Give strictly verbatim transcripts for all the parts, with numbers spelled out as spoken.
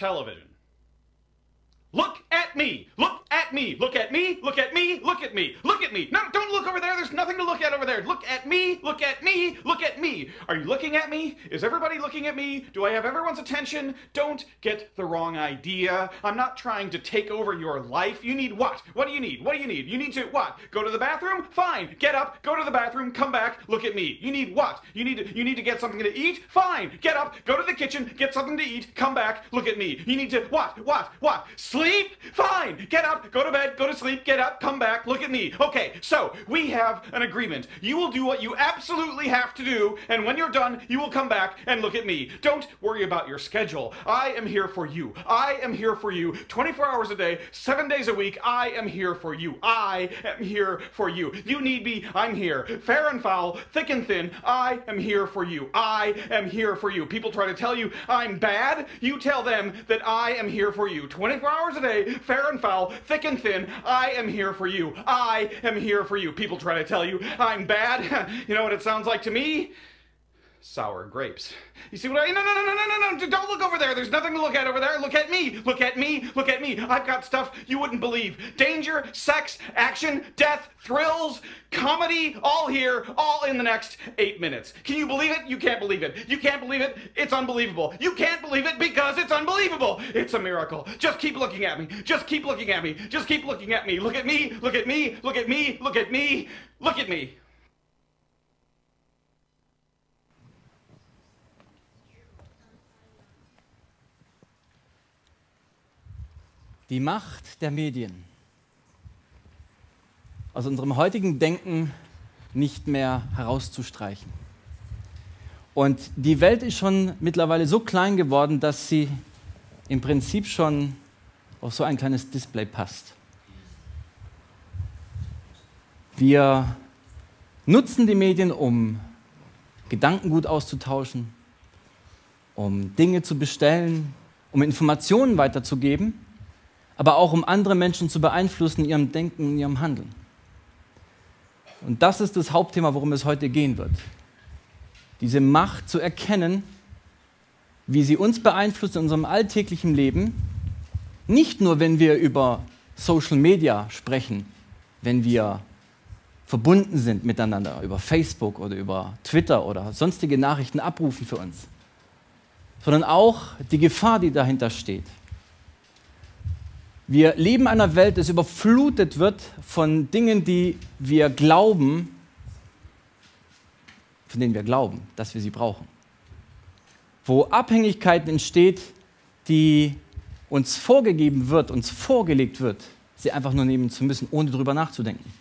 television. Look at me. Look at me. Look at me. Look at me. Look at me. Look at me. No, don't look over there. There's nothing to look at over there. Look at me. Look at me. Look at me. Are you looking at me? Is everybody looking at me? Do I have everyone's attention? Don't get the wrong idea. I'm not trying to take over your life. You need what? What do you need? What do you need? You need to what? Go to the bathroom? Fine. Get up. Go to the bathroom. Come back. Look at me. You need what? You need to, you need to get something to eat? Fine. Get up. Go to the kitchen. Get something to eat. Come back. Look at me. You need to what? What? What? Sleep? Fine. Get up. Go to bed. Go to sleep. Get up. Come back. Look at me. Okay. So we have an agreement. You will do what you absolutely have to do, and when you're done, you will come back and look at me. Don't worry about your schedule. I am here for you. I am here for you. twenty-four hours a day, seven days a week. I am here for you. I am here for you. You need me. I'm here. Fair and foul, thick and thin. I am here for you. I am here for you. People try to tell you I'm bad. You tell them that I am here for you. twenty-four hours a day, fair and foul, thick and thin. I am here for you. I am here for you. People try to tell you I'm bad. You know what it sounds like to me? Sour grapes. You see what I... No, no, no, no, no, no, no. Don't look over there. There's nothing to look at over there. Look at me. Look at me. Look at me. I've got stuff you wouldn't believe. Danger, sex, action, death, thrills, comedy, all here, all in the next eight minutes. Can you believe it? You can't believe it. You can't believe it? It's unbelievable. You can't believe it because it's unbelievable. It's a miracle. Just keep looking at me. Just keep looking at me. Just keep looking at me. Look at me. Look at me. Look at me. Look at me. Look at me. Die Macht der Medien. Aus unserem heutigen Denken nicht mehr herauszustreichen. Und die Welt ist schon mittlerweile so klein geworden, dass sie im Prinzip schon auf so ein kleines Display passt. Wir nutzen die Medien, um Gedankengut auszutauschen, um Dinge zu bestellen, um Informationen weiterzugeben, aber auch um andere Menschen zu beeinflussen in ihrem Denken, in ihrem Handeln. Und das ist das Hauptthema, worum es heute gehen wird. Diese Macht zu erkennen, wie sie uns beeinflusst in unserem alltäglichen Leben, nicht nur, wenn wir über Social Media sprechen, wenn wir verbunden sind miteinander, über Facebook oder über Twitter oder sonstige Nachrichten abrufen für uns, sondern auch die Gefahr, die dahinter steht. Wir leben in einer Welt, die überflutet wird von Dingen, die wir glauben, von denen wir glauben, dass wir sie brauchen. Wo Abhängigkeiten entsteht, die uns vorgegeben wird, uns vorgelegt wird, sie einfach nur nehmen zu müssen, ohne darüber nachzudenken.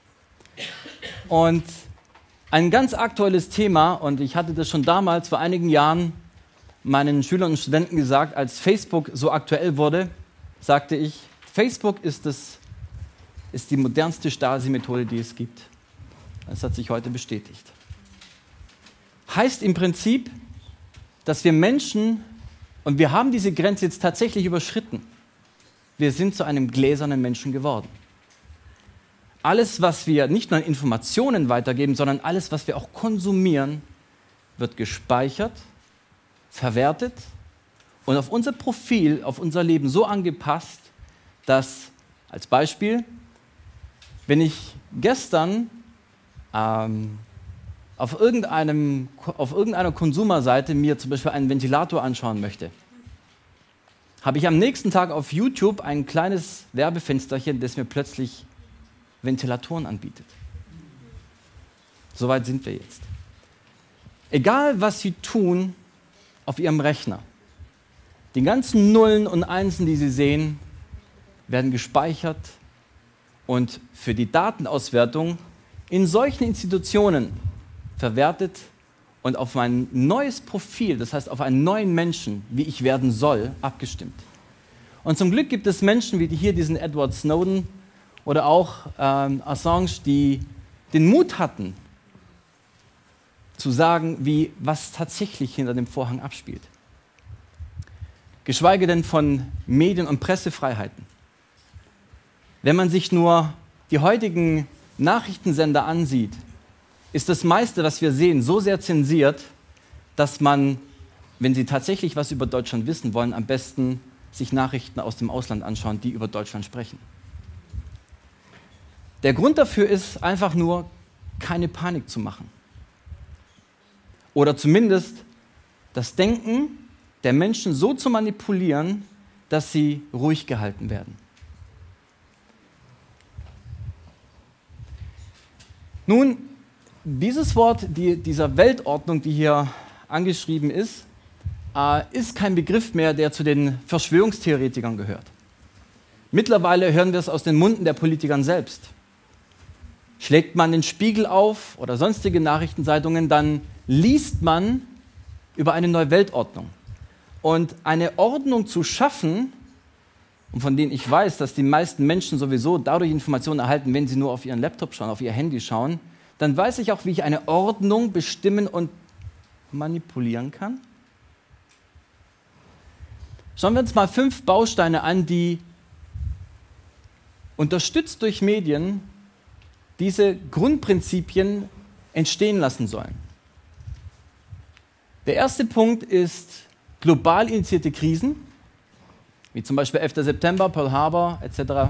Und ein ganz aktuelles Thema, und ich hatte das schon damals vor einigen Jahren meinen Schülern und Studenten gesagt, als Facebook so aktuell wurde, sagte ich, Facebook ist, das, ist die modernste Stasi-Methode, die es gibt. Das hat sich heute bestätigt. Heißt im Prinzip, dass wir Menschen, und wir haben diese Grenze jetzt tatsächlich überschritten, wir sind zu einem gläsernen Menschen geworden. Alles, was wir nicht nur an Informationen weitergeben, sondern alles, was wir auch konsumieren, wird gespeichert, verwertet und auf unser Profil, auf unser Leben so angepasst, dass, als Beispiel, wenn ich gestern ähm, auf, irgendeinem, auf irgendeiner Konsumerseite mir zum Beispiel einen Ventilator anschauen möchte, habe ich am nächsten Tag auf YouTube ein kleines Werbefensterchen, das mir plötzlich Ventilatoren anbietet. Soweit sind wir jetzt. Egal, was Sie tun auf Ihrem Rechner, die ganzen Nullen und Einsen, die Sie sehen, werden gespeichert und für die Datenauswertung in solchen Institutionen verwertet und auf mein neues Profil, das heißt auf einen neuen Menschen, wie ich werden soll, abgestimmt. Und zum Glück gibt es Menschen wie hier diesen Edward Snowden oder auch ähm, Assange, die den Mut hatten, zu sagen, wie, was tatsächlich hinter dem Vorhang abspielt. Geschweige denn von Medien- und Pressefreiheiten. Wenn man sich nur die heutigen Nachrichtensender ansieht, ist das meiste, was wir sehen, so sehr zensiert, dass man wenn Sie tatsächlich was über Deutschland wissen wollen, am besten sich Nachrichten aus dem Ausland anschauen, die über Deutschland sprechen. Der Grund dafür ist einfach nur, keine Panik zu machen. Oder zumindest das Denken der Menschen so zu manipulieren, dass sie ruhig gehalten werden. Nun, dieses Wort, die, dieser Weltordnung, die hier angeschrieben ist, äh, ist kein Begriff mehr, der zu den Verschwörungstheoretikern gehört. Mittlerweile hören wir es aus den Munden der Politikern selbst. Schlägt man den Spiegel auf oder sonstige Nachrichtenzeitungen, dann liest man über eine neue Weltordnung. Und eine Ordnung zu schaffen, und von denen ich weiß, dass die meisten Menschen sowieso dadurch Informationen erhalten, wenn sie nur auf ihren Laptop schauen, auf ihr Handy schauen, dann weiß ich auch, wie ich eine Ordnung bestimmen und manipulieren kann. Schauen wir uns mal fünf Bausteine an, die unterstützt durch Medien diese Grundprinzipien entstehen lassen sollen. Der erste Punkt ist global initiierte Krisen, wie zum Beispiel elfter September, Pearl Harbor et cetera.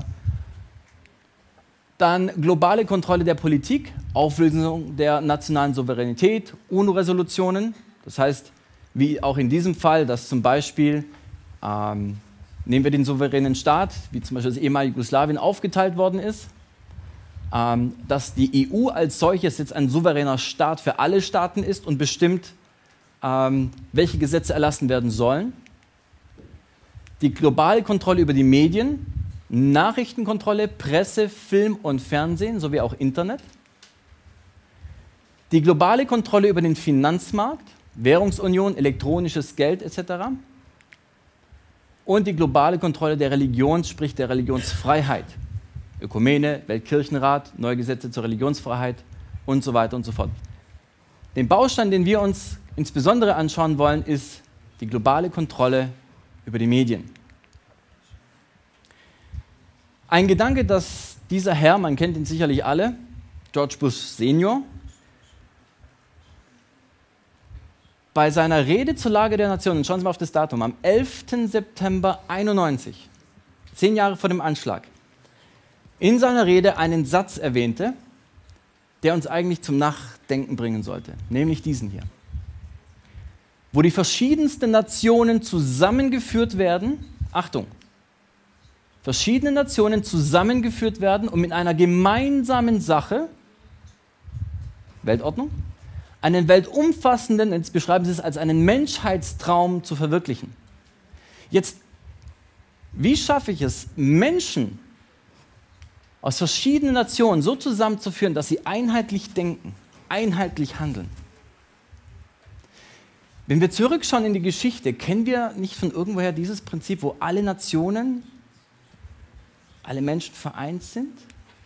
Dann globale Kontrolle der Politik, Auflösung der nationalen Souveränität, UNO-Resolutionen. Das heißt, wie auch in diesem Fall, dass zum Beispiel, ähm, nehmen wir den souveränen Staat, wie zum Beispiel das ehemalige Jugoslawien aufgeteilt worden ist, ähm, dass die E U als solches jetzt ein souveräner Staat für alle Staaten ist und bestimmt, ähm, welche Gesetze erlassen werden sollen. Die globale Kontrolle über die Medien, Nachrichtenkontrolle, Presse, Film und Fernsehen sowie auch Internet. Die globale Kontrolle über den Finanzmarkt, Währungsunion, elektronisches Geld et cetera. Und die globale Kontrolle der Religion, sprich der Religionsfreiheit. Ökumene, Weltkirchenrat, neue Gesetze zur Religionsfreiheit und so weiter und so fort. Den Baustein, den wir uns insbesondere anschauen wollen, ist die globale Kontrolle über die Medien. Ein Gedanke, dass dieser Herr, man kennt ihn sicherlich alle, George Bush Senior, bei seiner Rede zur Lage der Nation, schauen Sie mal auf das Datum, am elften September einundneunzig, zehn Jahre vor dem Anschlag, in seiner Rede einen Satz erwähnte, der uns eigentlich zum Nachdenken bringen sollte, nämlich diesen hier. Wo die verschiedensten Nationen zusammengeführt werden, Achtung, verschiedene Nationen zusammengeführt werden, um in einer gemeinsamen Sache, Weltordnung, einen weltumfassenden, jetzt beschreiben Sie es als einen Menschheitstraum zu verwirklichen. Jetzt, wie schaffe ich es, Menschen aus verschiedenen Nationen so zusammenzuführen, dass sie einheitlich denken, einheitlich handeln? Wenn wir zurückschauen in die Geschichte, kennen wir nicht von irgendwoher dieses Prinzip, wo alle Nationen, alle Menschen vereint sind?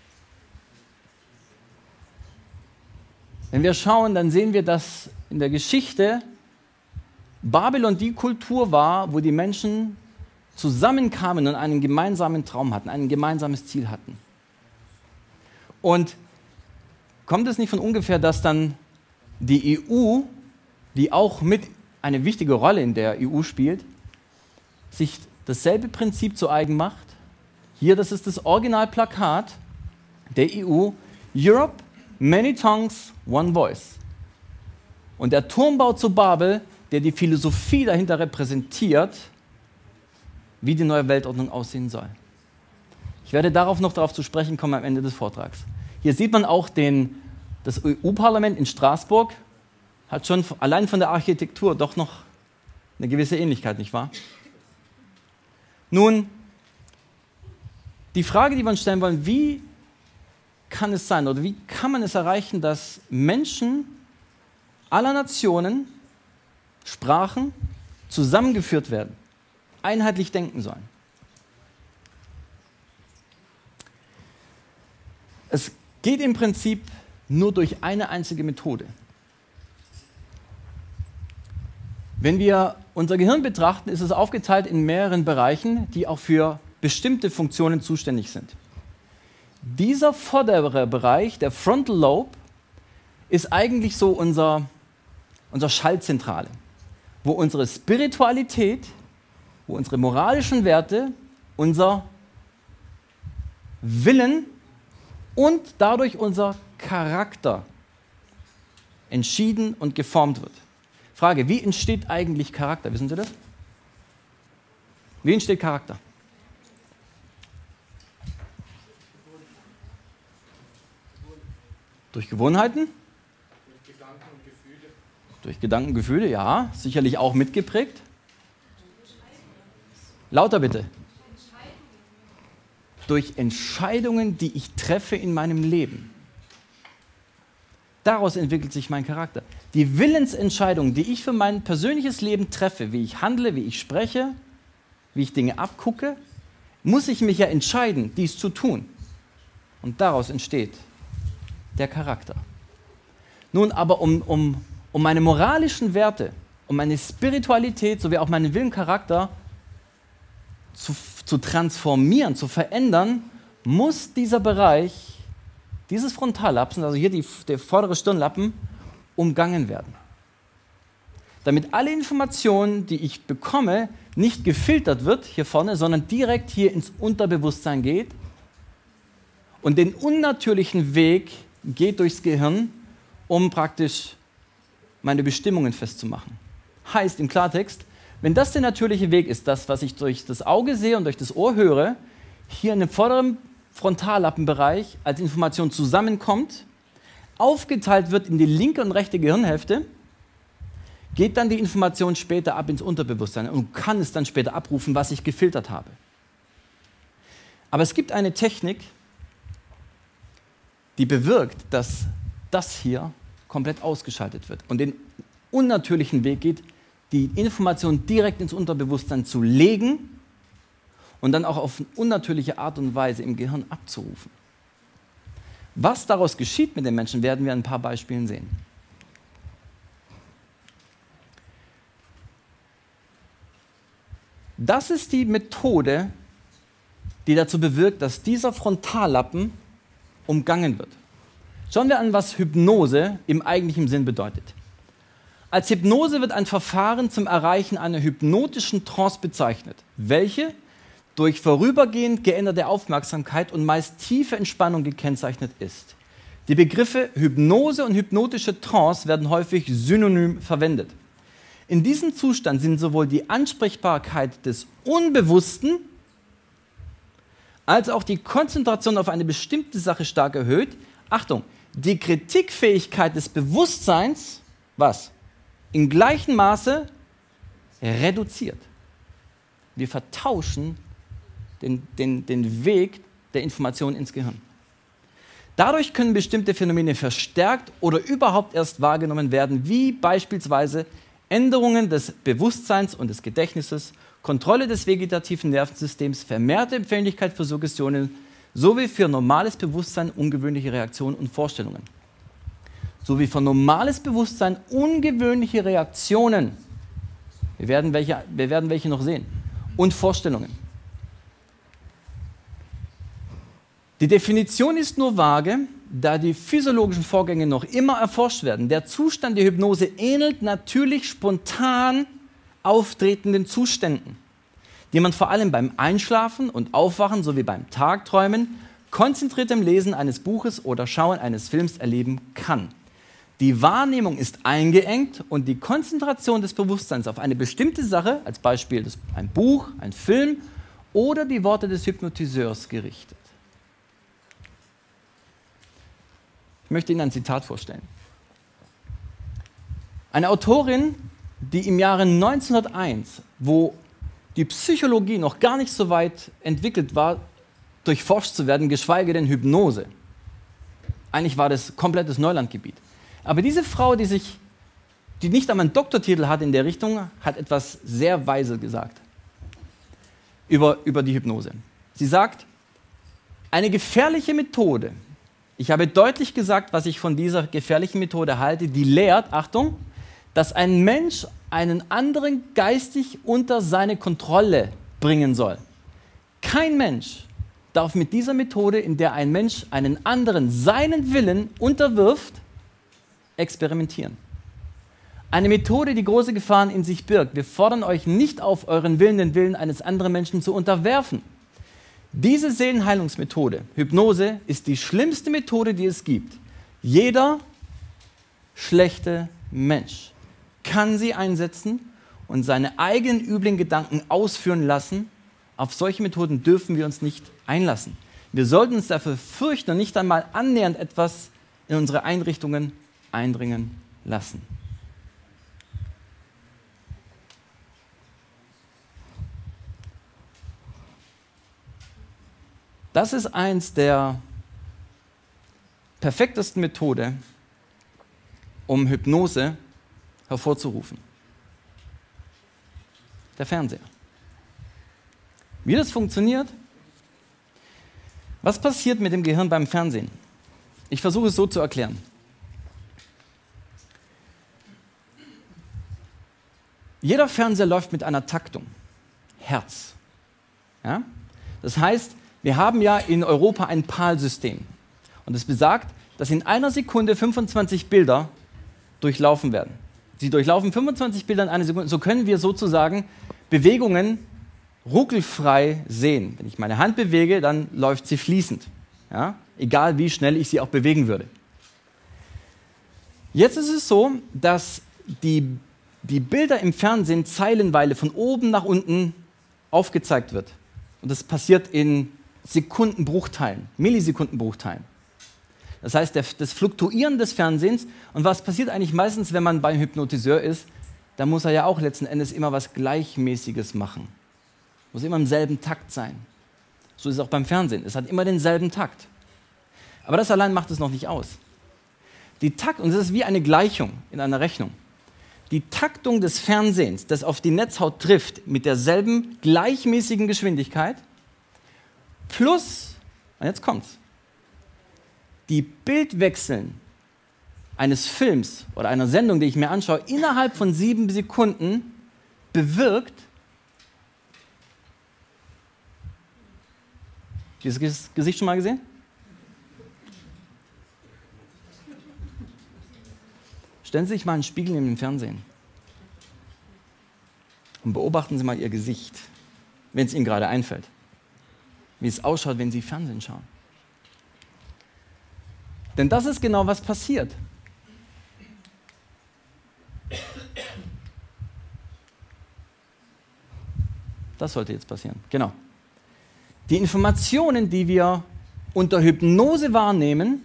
Wenn wir schauen, dann sehen wir, dass in der Geschichte Babylon die Kultur war, wo die Menschen zusammenkamen und einen gemeinsamen Traum hatten, ein gemeinsames Ziel hatten. Und kommt es nicht von ungefähr, dass dann die E U, die auch mit eine wichtige Rolle in der E U spielt, sich dasselbe Prinzip zu eigen macht? Hier, das ist das Originalplakat der E U, Europe, many tongues, one voice. Und der Turmbau zu Babel, der die Philosophie dahinter repräsentiert, wie die neue Weltordnung aussehen soll. Ich werde darauf noch darauf zu sprechen kommen am Ende des Vortrags. Hier sieht man auch den, das E U-Parlament in Straßburg, hat schon allein von der Architektur doch noch eine gewisse Ähnlichkeit, nicht wahr? Nun, die Frage, die wir uns stellen wollen, wie kann es sein oder wie kann man es erreichen, dass Menschen aller Nationen, Sprachen zusammengeführt werden, einheitlich denken sollen? Es geht im Prinzip nur durch eine einzige Methode. Wenn wir unser Gehirn betrachten, ist es aufgeteilt in mehreren Bereichen, die auch für bestimmte Funktionen zuständig sind. Dieser vordere Bereich, der Frontal Lobe, ist eigentlich so unser, unser Schaltzentrale. wo unsere Spiritualität, wo unsere moralischen Werte, unser Willen und dadurch unser Charakter entschieden und geformt wird. Frage, wie entsteht eigentlich Charakter? Wissen Sie das? Wie entsteht Charakter? Durch Gewohnheiten? Durch Gedanken und Gefühle. Durch Gedanken und Gefühle, ja. Sicherlich auch mitgeprägt. Lauter bitte. Durch Entscheidungen, die ich treffe in meinem Leben. Daraus entwickelt sich mein Charakter. Die Willensentscheidungen, die ich für mein persönliches Leben treffe, wie ich handle, wie ich spreche, wie ich Dinge abgucke, muss ich mich ja entscheiden, dies zu tun. Und daraus entsteht der Charakter. Nun aber, um, um, um meine moralischen Werte, um meine Spiritualität sowie auch meinen Willen, Charakter zu, zu transformieren, zu verändern, muss dieser Bereich, dieses Frontallappen, also hier die, der vordere Stirnlappen, umgangen werden. Damit alle Informationen, die ich bekomme, nicht gefiltert wird hier vorne, sondern direkt hier ins Unterbewusstsein geht und den unnatürlichen Weg geht durchs Gehirn, um praktisch meine Bestimmungen festzumachen. Heißt im Klartext, wenn das der natürliche Weg ist, das, was ich durch das Auge sehe und durch das Ohr höre, hier in dem vorderen Frontallappenbereich als Information zusammenkommt, aufgeteilt wird in die linke und rechte Gehirnhälfte, geht dann die Information später ab ins Unterbewusstsein und kann es dann später abrufen, was ich gefiltert habe. Aber es gibt eine Technik, die bewirkt, dass das hier komplett ausgeschaltet wird und den unnatürlichen Weg geht, die Information direkt ins Unterbewusstsein zu legen und dann auch auf eine unnatürliche Art und Weise im Gehirn abzurufen. Was daraus geschieht mit den Menschen, werden wir an ein paar Beispielen sehen. Das ist die Methode, die dazu bewirkt, dass dieser Frontallappen umgangen wird. Schauen wir an, was Hypnose im eigentlichen Sinn bedeutet. Als Hypnose wird ein Verfahren zum Erreichen einer hypnotischen Trance bezeichnet, welche durch vorübergehend geänderte Aufmerksamkeit und meist tiefe Entspannung gekennzeichnet ist. Die Begriffe Hypnose und hypnotische Trance werden häufig synonym verwendet. In diesem Zustand sind sowohl die Ansprechbarkeit des Unbewussten als auch die Konzentration auf eine bestimmte Sache stark erhöht. Achtung, die Kritikfähigkeit des Bewusstseins, was? In gleichem Maße reduziert. Wir vertauschen den, den, den Weg der Information ins Gehirn. Dadurch können bestimmte Phänomene verstärkt oder überhaupt erst wahrgenommen werden, wie beispielsweise Änderungen des Bewusstseins und des Gedächtnisses, Kontrolle des vegetativen Nervensystems, vermehrte Empfänglichkeit für Suggestionen sowie für normales Bewusstsein ungewöhnliche Reaktionen und Vorstellungen. Sowie für normales Bewusstsein ungewöhnliche Reaktionen. Wir werden welche, wir werden welche noch sehen. Und Vorstellungen. Die Definition ist nur vage, da die physiologischen Vorgänge noch immer erforscht werden. Der Zustand der Hypnose ähnelt natürlich spontan auftretenden Zuständen, die man vor allem beim Einschlafen und Aufwachen sowie beim Tagträumen, konzentriertem Lesen eines Buches oder Schauen eines Films erleben kann. Die Wahrnehmung ist eingeengt und die Konzentration des Bewusstseins auf eine bestimmte Sache, als Beispiel ein Buch, ein Film oder die Worte des Hypnotiseurs gerichtet. Ich möchte Ihnen ein Zitat vorstellen. Eine Autorin, die im Jahre neunzehnhunderteins, wo die Psychologie noch gar nicht so weit entwickelt war, durchforscht zu werden, geschweige denn Hypnose. Eigentlich war das komplettes Neulandgebiet. Aber diese Frau, die, sich, die nicht einmal einen Doktortitel hat in der Richtung, hat etwas sehr weise gesagt über, über die Hypnose. Sie sagt, eine gefährliche Methode, ich habe deutlich gesagt, was ich von dieser gefährlichen Methode halte, die lehrt, Achtung, dass ein Mensch einen anderen geistig unter seine Kontrolle bringen soll. Kein Mensch darf mit dieser Methode, in der ein Mensch einen anderen seinen Willen unterwirft, experimentieren. Eine Methode, die große Gefahren in sich birgt. Wir fordern euch nicht auf, euren Willen den Willen eines anderen Menschen zu unterwerfen. Diese Seelenheilungsmethode, Hypnose, ist die schlimmste Methode, die es gibt. Jeder schlechte Mensch kann sie einsetzen und seine eigenen üblen Gedanken ausführen lassen. Auf solche Methoden dürfen wir uns nicht einlassen. Wir sollten uns dafür fürchten und nicht einmal annähernd etwas in unsere Einrichtungen eindringen lassen. Das ist eins der perfektesten Methoden, um Hypnose hervorzurufen. Der Fernseher. Wie das funktioniert? Was passiert mit dem Gehirn beim Fernsehen? Ich versuche es so zu erklären. Jeder Fernseher läuft mit einer Taktung. Hertz. Ja? Das heißt, wir haben ja in Europa ein PAL-System. Und es besagt, dass in einer Sekunde fünfundzwanzig Bilder durchlaufen werden. Sie durchlaufen fünfundzwanzig Bilder in einer Sekunde. So können wir sozusagen Bewegungen ruckelfrei sehen. Wenn ich meine Hand bewege, dann läuft sie fließend. Ja? Egal wie schnell ich sie auch bewegen würde. Jetzt ist es so, dass die, die Bilder im Fernsehen zeilenweise von oben nach unten aufgezeigt wird. Und das passiert in Sekundenbruchteilen, Millisekundenbruchteilen. Das heißt, der, das Fluktuieren des Fernsehens. Und was passiert eigentlich meistens, wenn man beim Hypnotiseur ist? Da muss er ja auch letzten Endes immer was Gleichmäßiges machen. Muss immer im selben Takt sein. So ist es auch beim Fernsehen. Es hat immer denselben Takt. Aber das allein macht es noch nicht aus. Die Takt, und das ist wie eine Gleichung in einer Rechnung. Die Taktung des Fernsehens, das auf die Netzhaut trifft, mit derselben gleichmäßigen Geschwindigkeit, plus, und jetzt kommt's, die Bildwechseln eines Films oder einer Sendung, die ich mir anschaue, innerhalb von sieben Sekunden bewirkt, dieses Gesicht schon mal gesehen? Stellen Sie sich mal einen Spiegel neben dem Fernsehen und beobachten Sie mal Ihr Gesicht, wenn es Ihnen gerade einfällt. Wie es ausschaut, wenn Sie Fernsehen schauen. Denn das ist genau, was passiert. Das sollte jetzt passieren, genau. Die Informationen, die wir unter Hypnose wahrnehmen,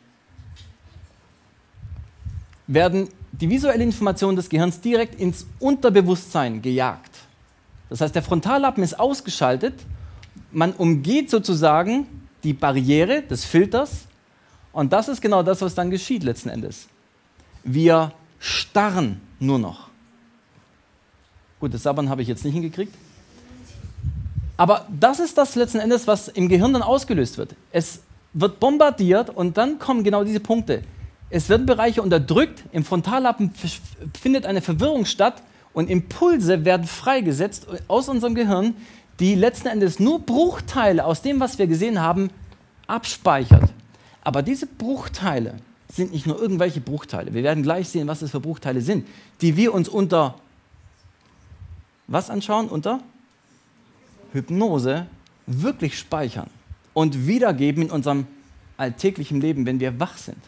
werden die visuelle Information des Gehirns direkt ins Unterbewusstsein gejagt. Das heißt, der Frontallappen ist ausgeschaltet, man umgeht sozusagen die Barriere des Filters und das ist genau das, was dann geschieht letzten Endes. Wir starren nur noch. Gut, das Sabbern habe ich jetzt nicht hingekriegt. Aber das ist das letzten Endes, was im Gehirn dann ausgelöst wird. Es wird bombardiert und dann kommen genau diese Punkte. Es werden Bereiche unterdrückt, im Frontallappen findet eine Verwirrung statt und Impulse werden freigesetzt aus unserem Gehirn, die letzten Endes nur Bruchteile aus dem, was wir gesehen haben, abspeichert. Aber diese Bruchteile sind nicht nur irgendwelche Bruchteile. Wir werden gleich sehen, was das für Bruchteile sind, die wir uns unter was anschauen? Unter Hypnose wirklich speichern und wiedergeben in unserem alltäglichen Leben, wenn wir wach sind.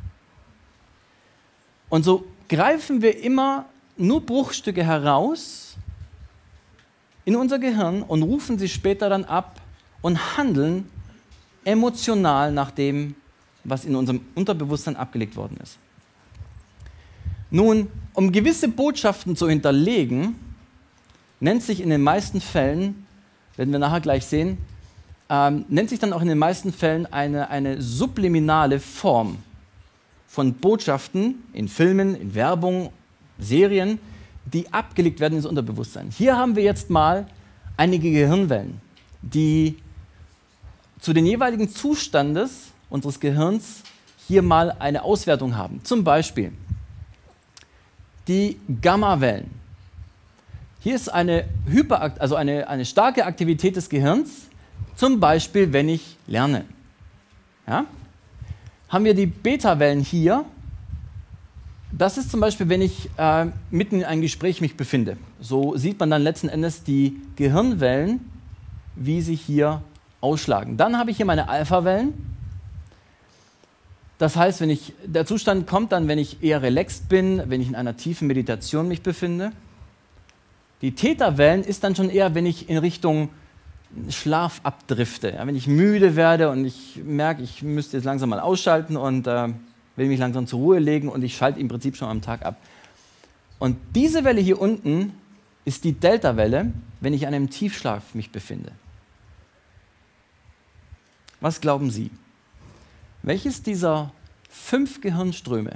Und so greifen wir immer nur Bruchstücke heraus in unser Gehirn und rufen sie später dann ab und handeln emotional nach dem, was in unserem Unterbewusstsein abgelegt worden ist. Nun, um gewisse Botschaften zu hinterlegen, nennt sich in den meisten Fällen, werden wir nachher gleich sehen, ähm, nennt sich dann auch in den meisten Fällen eine, eine subliminale Form von Botschaften in Filmen, in Werbung, Serien, die abgelegt werden ins Unterbewusstsein. Hier haben wir jetzt mal einige Gehirnwellen, die zu den jeweiligen Zustandes unseres Gehirns hier mal eine Auswertung haben. Zum Beispiel die Gammawellen. Hier ist eine, Hyperakt- also eine, eine starke Aktivität des Gehirns, zum Beispiel, wenn ich lerne. Ja? Haben wir die Beta-Wellen hier, Das ist zum Beispiel, wenn ich äh, mitten in einem Gespräch mich befinde. So sieht man dann letzten Endes die Gehirnwellen, wie sie hier ausschlagen. Dann habe ich hier meine Alpha-Wellen. Das heißt, wenn ich, der Zustand kommt dann, wenn ich eher relaxed bin, wenn ich in einer tiefen Meditation mich befinde. Die Theta-Wellen ist dann schon eher, wenn ich in Richtung Schlaf abdrifte. Ja, wenn ich müde werde und ich merke, ich müsste jetzt langsam mal ausschalten und äh, will mich langsam zur Ruhe legen und ich schalte im Prinzip schon am Tag ab. Und diese Welle hier unten ist die Delta-Welle, wenn ich in einem Tiefschlaf mich befinde. Was glauben Sie? Welches dieser fünf Gehirnströme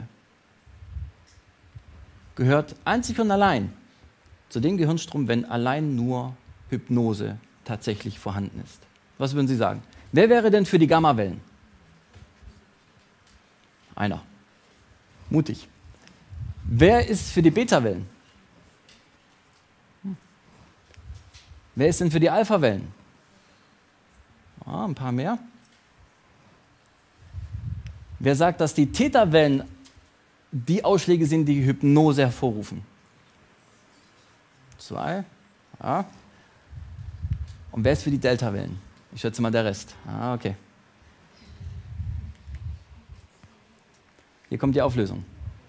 gehört einzig und allein zu den Gehirnströmen, wenn allein nur Hypnose tatsächlich vorhanden ist? Was würden Sie sagen? Wer wäre denn für die Gamma-Wellen? Einer. Mutig. Wer ist für die Beta-Wellen? Hm. Wer ist denn für die Alpha-Wellen? Ah, ein paar mehr. Wer sagt, dass die Theta-Wellen die Ausschläge sind, die Hypnose hervorrufen? Zwei. Ja. Und wer ist für die Delta-Wellen? Ich schätze mal der Rest. Ah, okay. Hier kommt die Auflösung.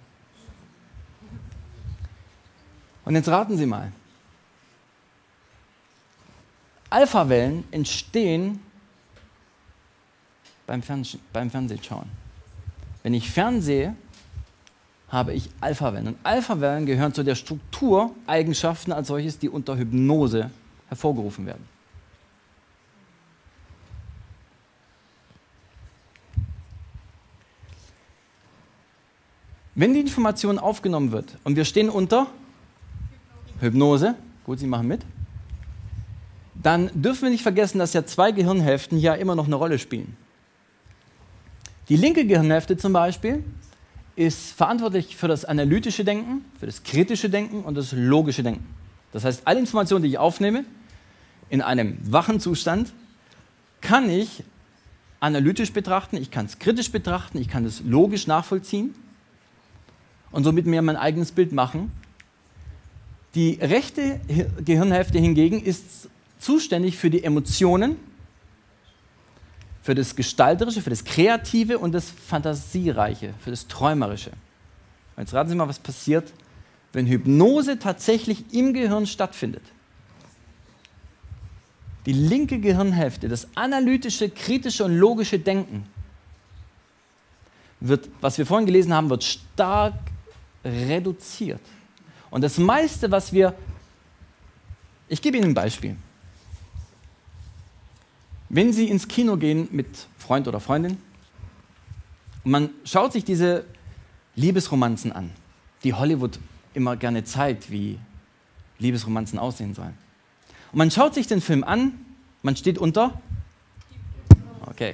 Und jetzt raten Sie mal. Alpha-Wellen entstehen beim, Fernse- beim Fernsehschauen. Wenn ich fernsehe, habe ich Alpha-Wellen. Und Alpha-Wellen gehören zu der Struktureigenschaften als solches, die unter Hypnose hervorgerufen werden. Wenn die Information aufgenommen wird und wir stehen unter Hypnose, gut, Sie machen mit, dann dürfen wir nicht vergessen, dass ja zwei Gehirnhälften ja immer noch eine Rolle spielen. Die linke Gehirnhälfte zum Beispiel ist verantwortlich für das analytische Denken, für das kritische Denken und das logische Denken. Das heißt, alle Informationen, die ich aufnehme, in einem wachen Zustand, kann ich analytisch betrachten, ich kann es kritisch betrachten, ich kann es logisch nachvollziehen und somit mir mein eigenes Bild machen. Die rechte Gehirnhälfte hingegen ist zuständig für die Emotionen, für das Gestalterische, für das Kreative und das Fantasiereiche, für das Träumerische. Jetzt raten Sie mal, was passiert, wenn Hypnose tatsächlich im Gehirn stattfindet. Die linke Gehirnhälfte, das analytische, kritische und logische Denken, wird, was wir vorhin gelesen haben, wird stark reduziert. Und das meiste, was wir... Ich gebe Ihnen ein Beispiel. Wenn Sie ins Kino gehen mit Freund oder Freundin und man schaut sich diese Liebesromanzen an, die Hollywood immer gerne zeigt, wie Liebesromanzen aussehen sollen. Und man schaut sich den Film an, man steht unter. Okay.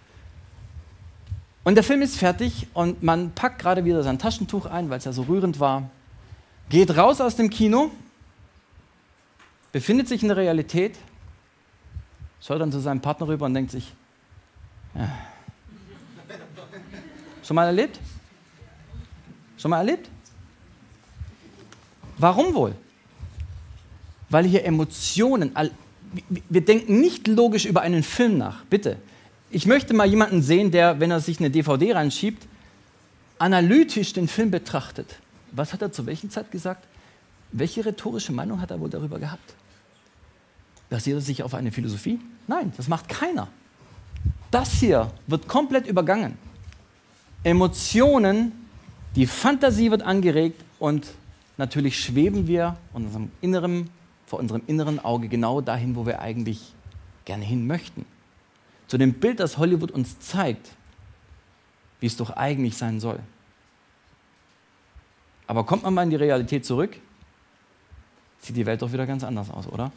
Und der Film ist fertig und man packt gerade wieder sein Taschentuch ein, weil es ja so rührend war, geht raus aus dem Kino, befindet sich in der Realität, schaut dann zu seinem Partner rüber und denkt sich, ja. Schon mal erlebt? Schon mal erlebt? Warum wohl? Weil hier Emotionen, wir denken nicht logisch über einen Film nach, bitte. Ich möchte mal jemanden sehen, der, wenn er sich eine D V D reinschiebt, analytisch den Film betrachtet. Was hat er zu welcher Zeit gesagt? Welche rhetorische Meinung hat er wohl darüber gehabt? Basiert er sich auf eine Philosophie? Nein, das macht keiner. Das hier wird komplett übergangen. Emotionen, die Fantasie wird angeregt und natürlich schweben wir in unserem inneren, vor unserem inneren Auge genau dahin, wo wir eigentlich gerne hin möchten. Zu dem Bild, das Hollywood uns zeigt, wie es doch eigentlich sein soll. Aber kommt man mal in die Realität zurück, sieht die Welt doch wieder ganz anders aus, oder?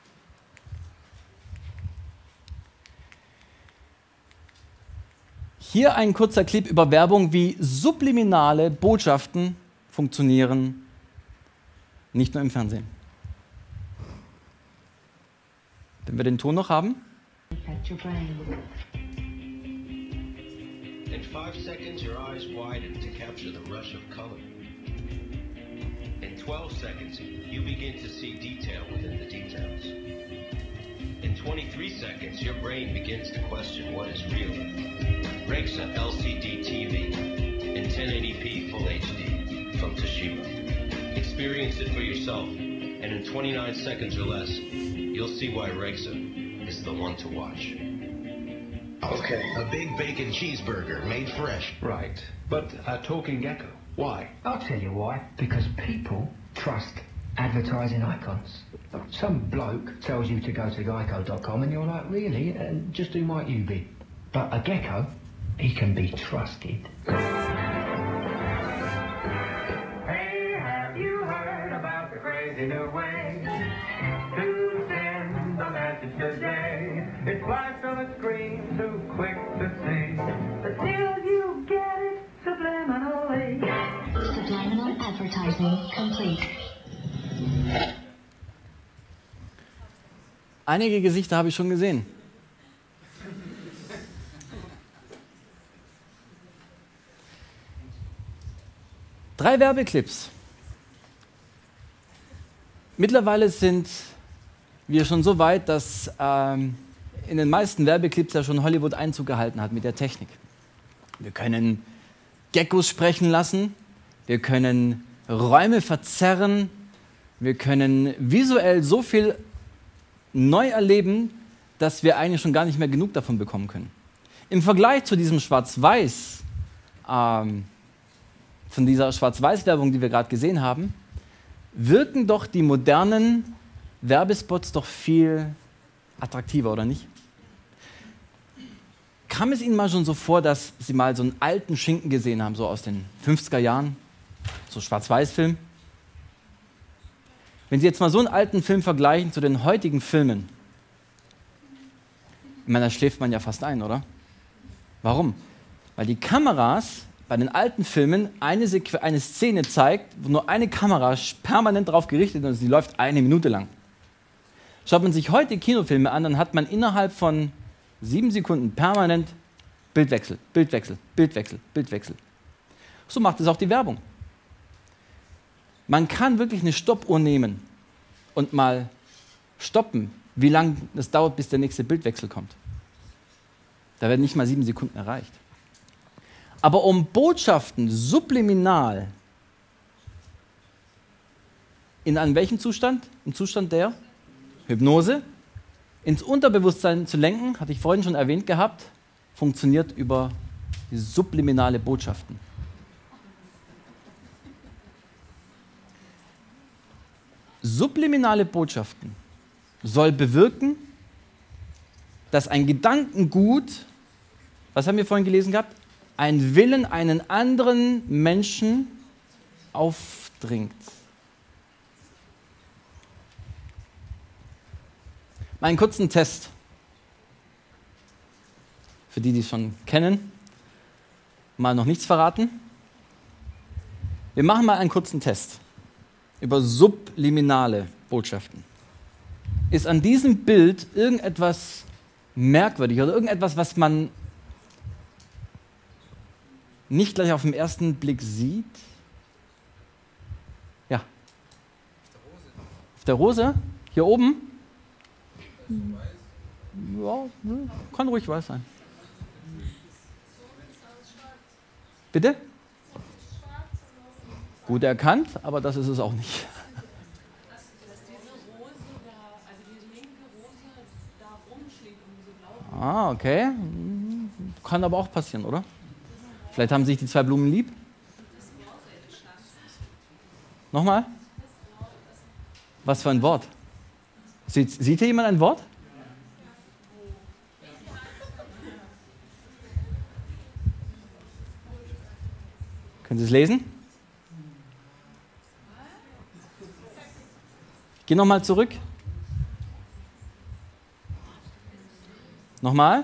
Hier ein kurzer Clip über Werbung, wie subliminale Botschaften funktionieren, nicht nur im Fernsehen. Wenn wir den Ton noch haben. In five seconds, your eyes widen to capture the rush of color. In twelve seconds, you begin to see detail within the details. In twenty-three seconds, your brain begins to question what is real. Rexa L C D T V in ten eighty p Full H D from Toshiba. Experience it for yourself, and in twenty-nine seconds or less, you'll see why Rexa is the one to watch. Okay. A big bacon cheeseburger made fresh. Right. But a talking gecko. Why? I'll tell you why. Because people trust advertising icons. Some bloke tells you to go to geico dot com and you're like, really? And just who might you be? But a gecko, he can be trusted. Hey, have you heard about the crazy new way to send a message today? It's flashed on a screen too quick to see, but still you get it subliminally. Subliminal advertising complete. Einige Gesichter habe ich schon gesehen. Drei Werbeclips. Mittlerweile sind wir schon so weit, dass ähm, in den meisten Werbeclips ja schon Hollywood Einzug gehalten hat mit der Technik. Wir können Geckos sprechen lassen, wir können Räume verzerren, wir können visuell so viel neu erleben, dass wir eigentlich schon gar nicht mehr genug davon bekommen können. Im Vergleich zu diesem Schwarz-Weiß, ähm, von dieser Schwarz-Weiß-Werbung, die wir gerade gesehen haben, wirken doch die modernen Werbespots doch viel attraktiver, oder nicht? Kam es Ihnen mal schon so vor, dass Sie mal so einen alten Schinken gesehen haben, so aus den fünfziger Jahren, so Schwarz-Weiß-Film? Wenn Sie jetzt mal so einen alten Film vergleichen zu den heutigen Filmen, ich meine, da schläft man ja fast ein, oder? Warum? Weil die Kameras bei den alten Filmen eine, Sequ- eine Szene zeigt, wo nur eine Kamera permanent drauf gerichtet ist und sie läuft eine Minute lang. Schaut man sich heute Kinofilme an, dann hat man innerhalb von sieben Sekunden permanent Bildwechsel, Bildwechsel, Bildwechsel, Bildwechsel. So macht es auch die Werbung. Man kann wirklich eine Stoppuhr nehmen und mal stoppen, wie lange es dauert, bis der nächste Bildwechsel kommt. Da werden nicht mal sieben Sekunden erreicht. Aber um Botschaften subliminal in einen welchen Zustand? Im Zustand der Hypnose ins Unterbewusstsein zu lenken, hatte ich vorhin schon erwähnt gehabt, funktioniert über die subliminale Botschaften. Subliminale Botschaften soll bewirken, dass ein Gedankengut, was haben wir vorhin gelesen gehabt, ein Willen einen anderen Menschen aufdringt. Mal einen kurzen Test. Für die, die es schon kennen, mal noch nichts verraten. Wir machen mal einen kurzen Test über subliminale Botschaften. Ist an diesem Bild irgendetwas merkwürdig oder irgendetwas, was man nicht gleich auf den ersten Blick sieht? Ja. Auf der Rose? Hier oben? Ja, kann ruhig weiß sein. Bitte? Gut erkannt, aber das ist es auch nicht. Ah, okay. Kann aber auch passieren, oder? Vielleicht haben sich die zwei Blumen lieb. Nochmal? Was für ein Wort? Sieht, sieht hier jemand ein Wort? Können Sie es lesen? Ich gehe nochmal zurück. Nochmal.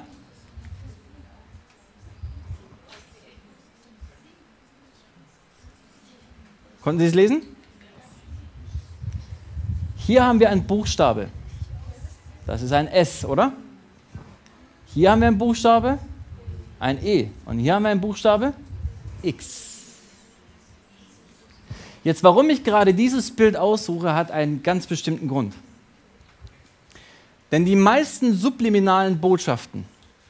Konnten Sie es lesen? Hier haben wir einen Buchstabe. Das ist ein S, oder? Hier haben wir einen Buchstabe, ein E. Und hier haben wir einen Buchstabe X. Jetzt, warum ich gerade dieses Bild aussuche, hat einen ganz bestimmten Grund. Denn die meisten subliminalen Botschaften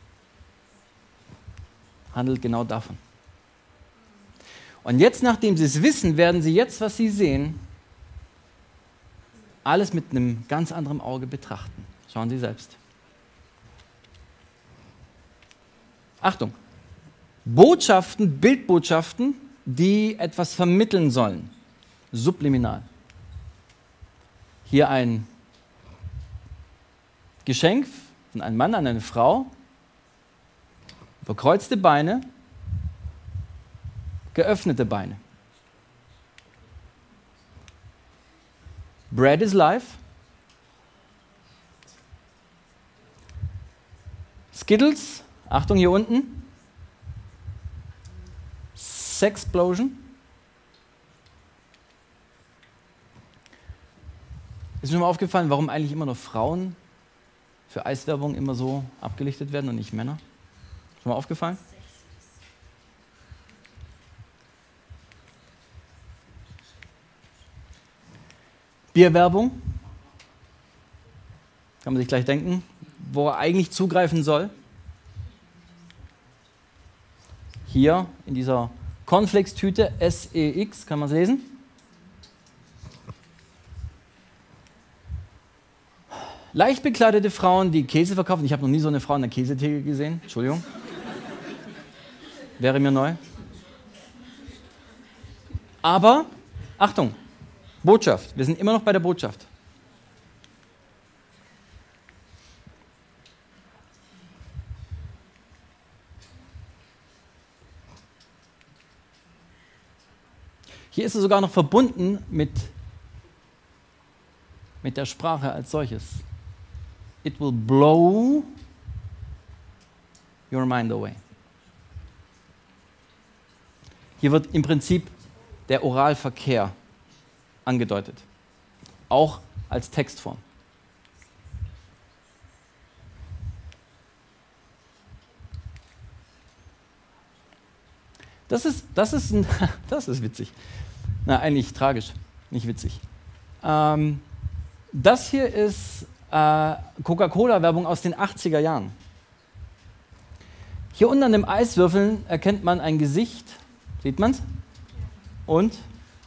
handelt genau davon. Und jetzt, nachdem Sie es wissen, werden Sie jetzt, was Sie sehen, alles mit einem ganz anderen Auge betrachten. Schauen Sie selbst. Achtung! Botschaften, Bildbotschaften, die etwas vermitteln sollen. Subliminal. Hier ein Geschenk von einem Mann an eine Frau, verkreuzte Beine, geöffnete Beine. Bread is life. Skittles, Achtung hier unten. Sexplosion. Ist mir mal aufgefallen, warum eigentlich immer nur Frauen für Eiswerbung immer so abgelichtet werden und nicht Männer? Schon mal aufgefallen? Bierwerbung. Kann man sich gleich denken, wo er eigentlich zugreifen soll. Hier in dieser Cornflakes-Tüte S E X, kann man es lesen. Leicht bekleidete Frauen, die Käse verkaufen. Ich habe noch nie so eine Frau in der Käsetheke gesehen. Entschuldigung. Wäre mir neu. Aber, Achtung, Botschaft. Wir sind immer noch bei der Botschaft. Hier ist es sogar noch verbunden mit, mit der Sprache als solches. It will blow your mind away. Hier wird im Prinzip der Oralverkehr angedeutet, auch als Textform. Das ist, das ist, ein, das ist witzig. Na, eigentlich tragisch, nicht witzig. Ähm, das hier ist äh, Coca-Cola-Werbung aus den achtziger Jahren. Hier unten an dem Eiswürfeln erkennt man ein Gesicht. Sieht man's? Und?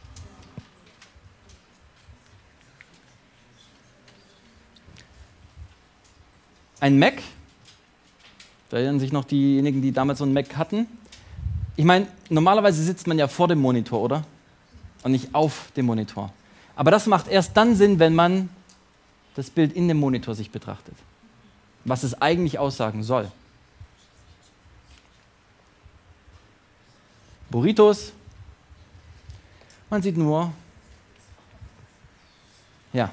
Ein Mac. Da erinnern sich noch diejenigen, die damals so einen Mac hatten. Ich meine, normalerweise sitzt man ja vor dem Monitor, oder? Und nicht auf dem Monitor. Aber das macht erst dann Sinn, wenn man das Bild in dem Monitor sich betrachtet. Was es eigentlich aussagen soll. Burritos. Man sieht nur, ja.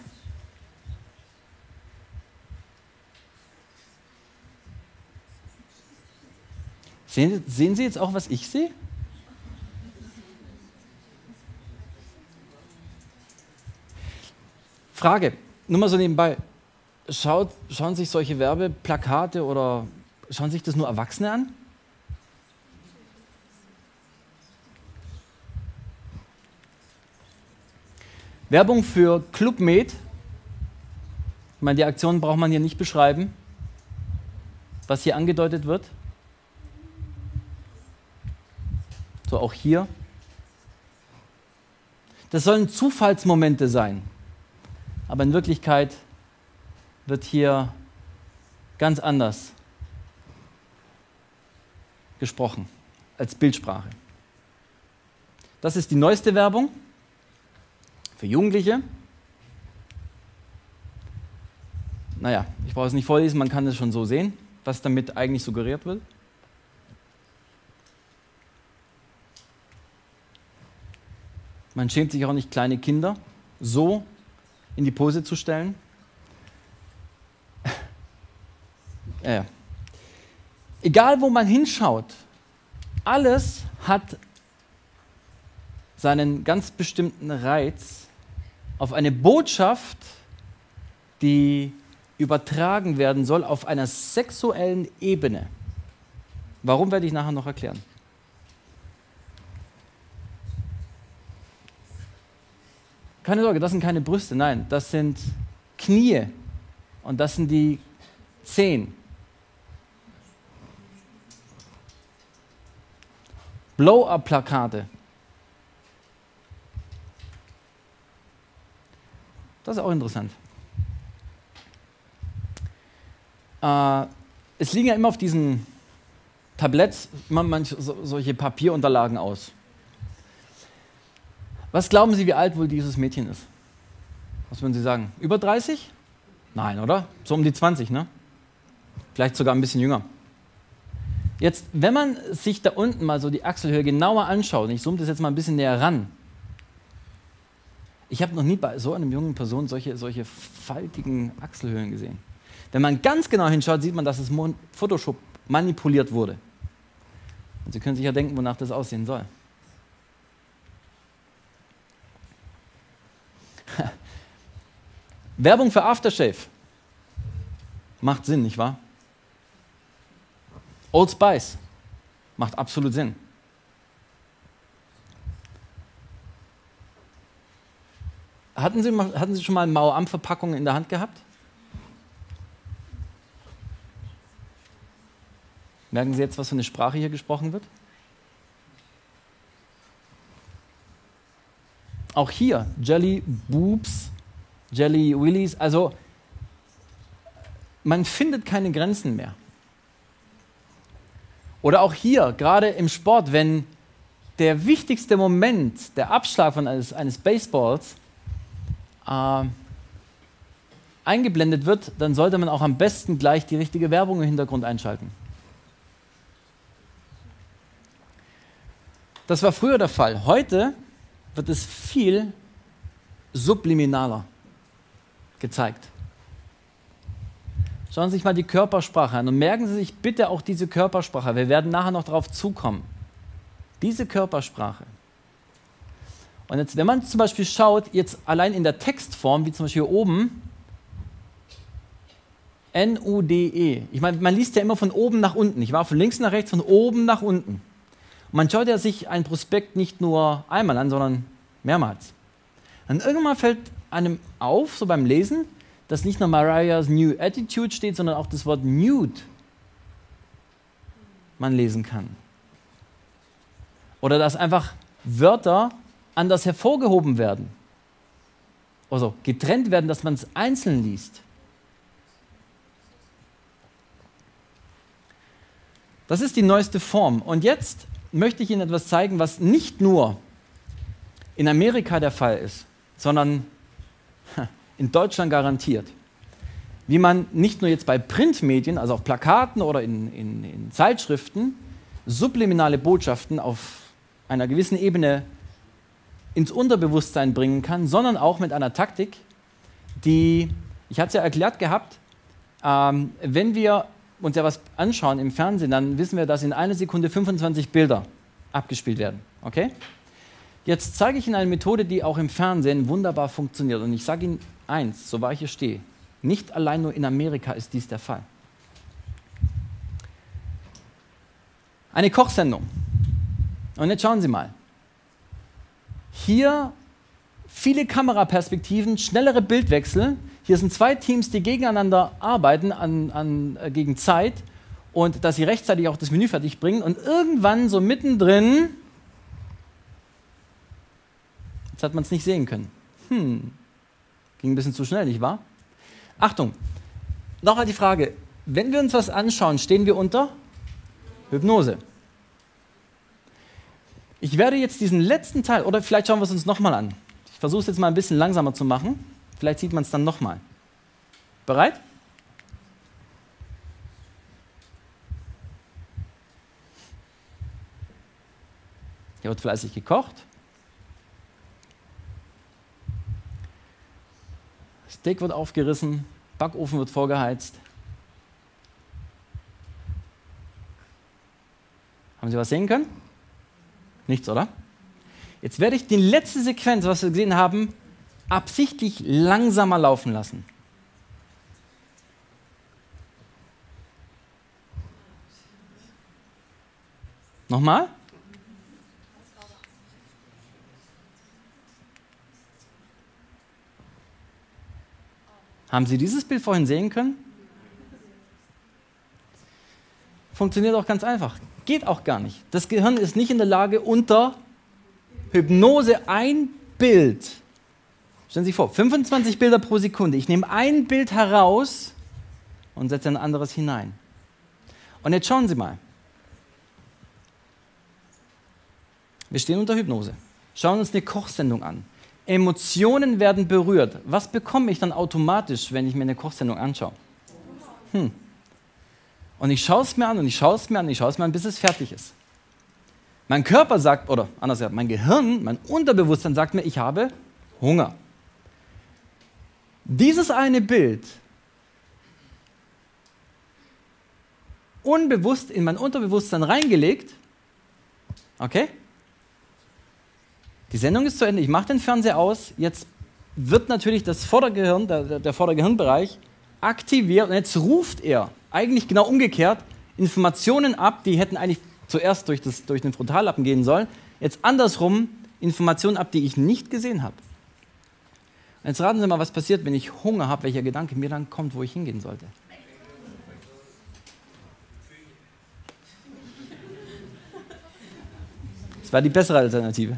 Sehen, sehen Sie jetzt auch, was ich sehe? Frage, nur mal so nebenbei. Schaut, schauen sich solche Werbeplakate oder schauen sich das nur Erwachsene an? Werbung für Club Med. Ich meine, die Aktion braucht man hier nicht beschreiben, was hier angedeutet wird. So auch hier. Das sollen Zufallsmomente sein. Aber in Wirklichkeit wird hier ganz anders gesprochen als Bildsprache. Das ist die neueste Werbung für Jugendliche. Naja, ich brauche es nicht vorlesen, man kann es schon so sehen, was damit eigentlich suggeriert wird. Man schämt sich auch nicht, kleine Kinder so in die Pose zu stellen. Ja. Egal, wo man hinschaut, alles hat seinen ganz bestimmten Reiz auf eine Botschaft, die übertragen werden soll auf einer sexuellen Ebene. Warum, werde ich nachher noch erklären. Keine Sorge, das sind keine Brüste, nein, das sind Knie und das sind die Zehen. Blow-up-Plakate. Das ist auch interessant. Äh, es liegen ja immer auf diesen Tabletts immer manche, so, solche Papierunterlagen aus. Was glauben Sie, wie alt wohl dieses Mädchen ist? Was würden Sie sagen? Über dreißig? Nein, oder? So um die zwanzig, ne? Vielleicht sogar ein bisschen jünger. Jetzt, wenn man sich da unten mal so die Achselhöhe genauer anschaut, und ich zoome das jetzt mal ein bisschen näher ran, ich habe noch nie bei so einer jungen Person solche, solche faltigen Achselhöhlen gesehen. Wenn man ganz genau hinschaut, sieht man, dass es Photoshop manipuliert wurde. Und Sie können sich ja denken, wonach das aussehen soll. Werbung für Aftershave. Macht Sinn, nicht wahr? Old Spice. Macht absolut Sinn. Hatten Sie, mal, hatten Sie schon mal Mao-Am-Verpackungen in der Hand gehabt? Merken Sie jetzt, was für eine Sprache hier gesprochen wird? Auch hier, Jelly Boobs, Jelly Willies, also man findet keine Grenzen mehr. Oder auch hier, gerade im Sport, wenn der wichtigste Moment, der Abschlag von eines, eines Baseballs, äh, eingeblendet wird, dann sollte man auch am besten gleich die richtige Werbung im Hintergrund einschalten. Das war früher der Fall. Heute wird es viel subliminaler gezeigt. Schauen Sie sich mal die Körpersprache an und merken Sie sich bitte auch diese Körpersprache. Wir werden nachher noch darauf zukommen. Diese Körpersprache. Und jetzt, wenn man zum Beispiel schaut, jetzt allein in der Textform, wie zum Beispiel hier oben, N U D E. Ich meine, man liest ja immer von oben nach unten. Ich war von links nach rechts, von oben nach unten. Und man schaut ja sich ein Prospekt nicht nur einmal an, sondern mehrmals. Und irgendwann fällt einem auf, so beim Lesen, dass nicht nur Mariah's New Attitude steht, sondern auch das Wort Nude man lesen kann. Oder dass einfach Wörter anders hervorgehoben werden. Also getrennt werden, dass man es einzeln liest. Das ist die neueste Form. Und jetzt möchte ich Ihnen etwas zeigen, was nicht nur in Amerika der Fall ist, sondern in Deutschland garantiert. Wie man nicht nur jetzt bei Printmedien, also auf Plakaten oder in, in, in Zeitschriften, subliminale Botschaften auf einer gewissen Ebene ins Unterbewusstsein bringen kann, sondern auch mit einer Taktik, die, ich hatte es ja erklärt gehabt, ähm, wenn wir uns ja was anschauen im Fernsehen, dann wissen wir, dass in einer Sekunde fünfundzwanzig Bilder abgespielt werden. Okay? Jetzt zeige ich Ihnen eine Methode, die auch im Fernsehen wunderbar funktioniert. Und ich sage Ihnen eins, so wahr ich hier stehe, nicht allein nur in Amerika ist dies der Fall. Eine Kochsendung. Und jetzt schauen Sie mal. Hier viele Kameraperspektiven, schnellere Bildwechsel. Hier sind zwei Teams, die gegeneinander arbeiten an, an, äh, gegen Zeit und dass sie rechtzeitig auch das Menü fertig bringen. Und irgendwann so mittendrin, jetzt hat man es nicht sehen können. Hm, ging ein bisschen zu schnell, nicht wahr? Achtung, nochmal die Frage, wenn wir uns was anschauen, stehen wir unter Hypnose. Ich werde jetzt diesen letzten Teil, oder vielleicht schauen wir es uns nochmal an. Ich versuche es jetzt mal ein bisschen langsamer zu machen. Vielleicht sieht man es dann nochmal. Bereit? Hier wird fleißig gekocht. Steak wird aufgerissen, Backofen wird vorgeheizt. Haben Sie was sehen können? Nichts, oder? Jetzt werde ich die letzte Sequenz, was wir gesehen haben, absichtlich langsamer laufen lassen. Nochmal? Haben Sie dieses Bild vorhin sehen können? Funktioniert auch ganz einfach. Geht auch gar nicht. Das Gehirn ist nicht in der Lage, unter Hypnose ein Bild, stellen Sie sich vor, fünfundzwanzig Bilder pro Sekunde. Ich nehme ein Bild heraus und setze ein anderes hinein. Und jetzt schauen Sie mal. Wir stehen unter Hypnose. Schauen uns eine Kochsendung an. Emotionen werden berührt. Was bekomme ich dann automatisch, wenn ich mir eine Kochsendung anschaue? Hm. Und ich schaue es mir an und ich schaue es mir an und ich schaue es mir an, bis es fertig ist. Mein Körper sagt, oder anders gesagt, mein Gehirn, mein Unterbewusstsein sagt mir, ich habe Hunger. Dieses eine Bild unbewusst in mein Unterbewusstsein reingelegt, okay? Die Sendung ist zu Ende, ich mache den Fernseher aus, jetzt wird natürlich das Vordergehirn, der, der Vordergehirnbereich aktiviert und jetzt ruft er, eigentlich genau umgekehrt, Informationen ab, die hätten eigentlich zuerst durch, das, durch den Frontallappen gehen sollen, jetzt andersrum Informationen ab, die ich nicht gesehen habe. Und jetzt raten Sie mal, was passiert, wenn ich Hunger habe, welcher Gedanke mir dann kommt, wo ich hingehen sollte. Das war die bessere Alternative.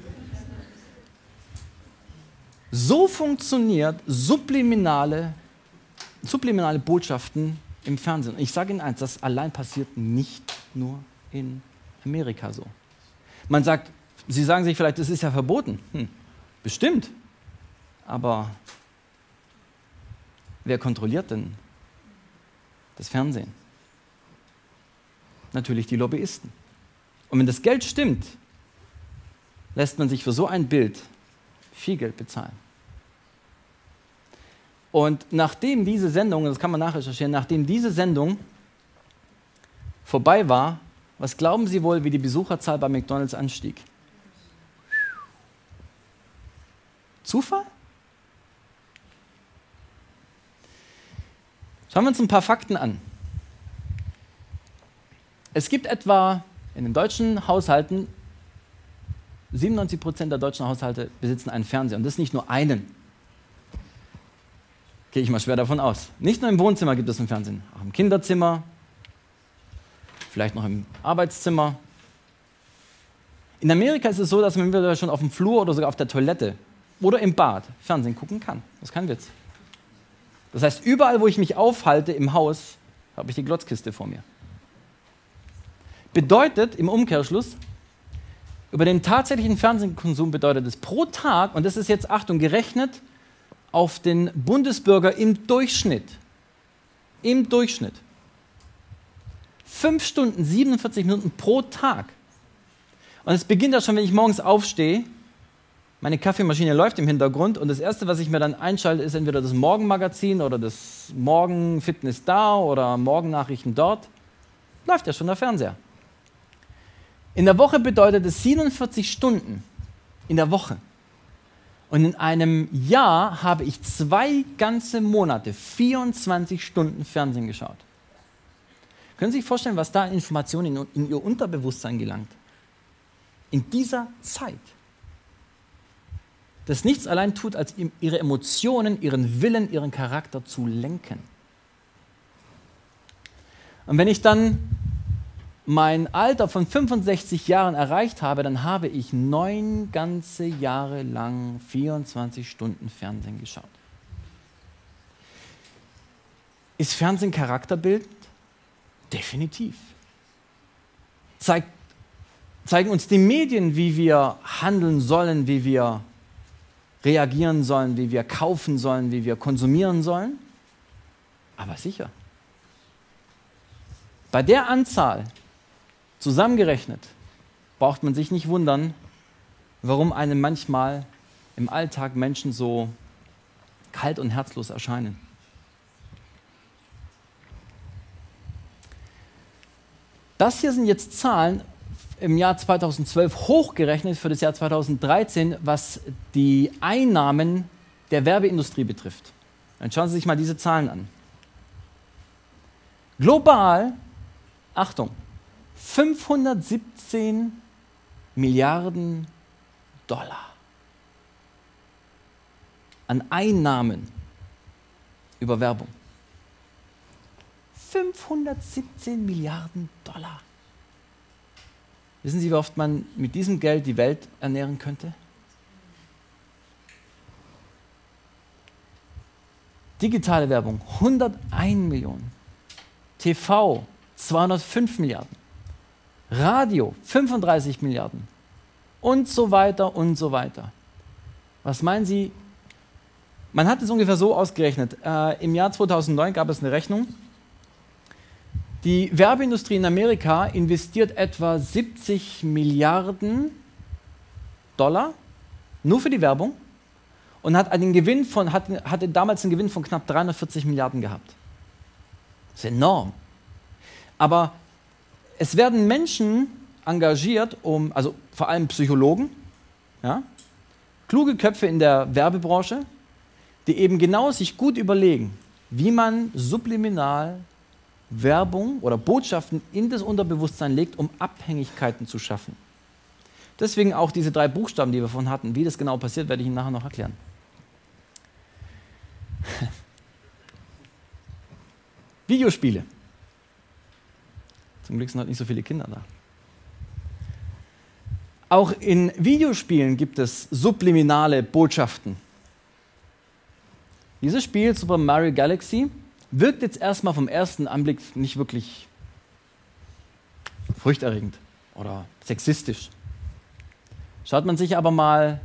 So funktioniert subliminale, subliminale Botschaften im Fernsehen. Ich sage Ihnen eins, das allein passiert nicht nur in Amerika so. Man sagt, Sie sagen sich vielleicht, das ist ja verboten. Hm, bestimmt. Aber wer kontrolliert denn das Fernsehen? Natürlich die Lobbyisten. Und wenn das Geld stimmt, lässt man sich für so ein Bild viel Geld bezahlen. Und nachdem diese Sendung, das kann man nachrecherchieren, nachdem diese Sendung vorbei war, was glauben Sie wohl, wie die Besucherzahl bei McDonald's anstieg? Zufall? Schauen wir uns ein paar Fakten an. Es gibt etwa in den deutschen Haushalten, siebenundneunzig Prozent der deutschen Haushalte besitzen einen Fernseher. Und das nicht nur einen. Gehe ich mal schwer davon aus. Nicht nur im Wohnzimmer gibt es einen Fernsehen, auch im Kinderzimmer, vielleicht noch im Arbeitszimmer. In Amerika ist es so, dass man entweder schon auf dem Flur oder sogar auf der Toilette oder im Bad Fernsehen gucken kann. Das ist kein Witz. Das heißt, überall, wo ich mich aufhalte im Haus, habe ich die Glotzkiste vor mir. Bedeutet im Umkehrschluss, über den tatsächlichen Fernsehkonsum bedeutet es pro Tag, und das ist jetzt, Achtung, gerechnet auf den Bundesbürger im Durchschnitt, im Durchschnitt, fünf Stunden, siebenundvierzig Minuten pro Tag. Und es beginnt ja schon, wenn ich morgens aufstehe, meine Kaffeemaschine läuft im Hintergrund und das Erste, was ich mir dann einschalte, ist entweder das Morgenmagazin oder das Morgenfitness da oder Morgennachrichten dort. Läuft ja schon der Fernseher. In der Woche bedeutet es siebenundvierzig Stunden in der Woche. Und in einem Jahr habe ich zwei ganze Monate, vierundzwanzig Stunden Fernsehen geschaut. Können Sie sich vorstellen, was da an Informationen in, in Ihr Unterbewusstsein gelangt? In dieser Zeit. Das nichts allein tut, als Ihre Emotionen, Ihren Willen, Ihren Charakter zu lenken. Und wenn ich dann mein Alter von fünfundsechzig Jahren erreicht habe, dann habe ich neun ganze Jahre lang vierundzwanzig Stunden Fernsehen geschaut. Ist Fernsehen charakterbildend? Definitiv. Zeigt, zeigen uns die Medien, wie wir handeln sollen, wie wir reagieren sollen, wie wir kaufen sollen, wie wir konsumieren sollen? Aber sicher. Bei der Anzahl zusammengerechnet braucht man sich nicht wundern, warum einem manchmal im Alltag Menschen so kalt und herzlos erscheinen. Das hier sind jetzt Zahlen im Jahr zweitausendzwölf hochgerechnet für das Jahr zweitausenddreizehn, was die Einnahmen der Werbeindustrie betrifft. Dann schauen Sie sich mal diese Zahlen an. Global, Achtung, fünfhundertsiebzehn Milliarden Dollar an Einnahmen über Werbung. fünfhundertsiebzehn Milliarden Dollar. Wissen Sie, wie oft man mit diesem Geld die Welt ernähren könnte? Digitale Werbung hunderteins Millionen. T V zweihundertfünf Milliarden. Radio fünfunddreißig Milliarden. Und so weiter und so weiter. Was meinen Sie? Man hat es ungefähr so ausgerechnet. Äh, Im Jahr zweitausendneun gab es eine Rechnung. Die Werbeindustrie in Amerika investiert etwa siebzig Milliarden Dollar nur für die Werbung und hat einen Gewinn von, hat, hatte damals einen Gewinn von knapp dreihundertvierzig Milliarden gehabt. Das ist enorm. Aber es werden Menschen engagiert, um, also vor allem Psychologen, ja, kluge Köpfe in der Werbebranche, die eben genau sich gut überlegen, wie man subliminal Werbung oder Botschaften in das Unterbewusstsein legt, um Abhängigkeiten zu schaffen. Deswegen auch diese drei Buchstaben, die wir vorhin hatten. Wie das genau passiert, werde ich Ihnen nachher noch erklären. Videospiele. Zum Glück sind heute nicht so viele Kinder da. Auch in Videospielen gibt es subliminale Botschaften. Dieses Spiel, Super Mario Galaxy, wirkt jetzt erstmal vom ersten Anblick nicht wirklich furchterregend oder sexistisch. Schaut man sich aber mal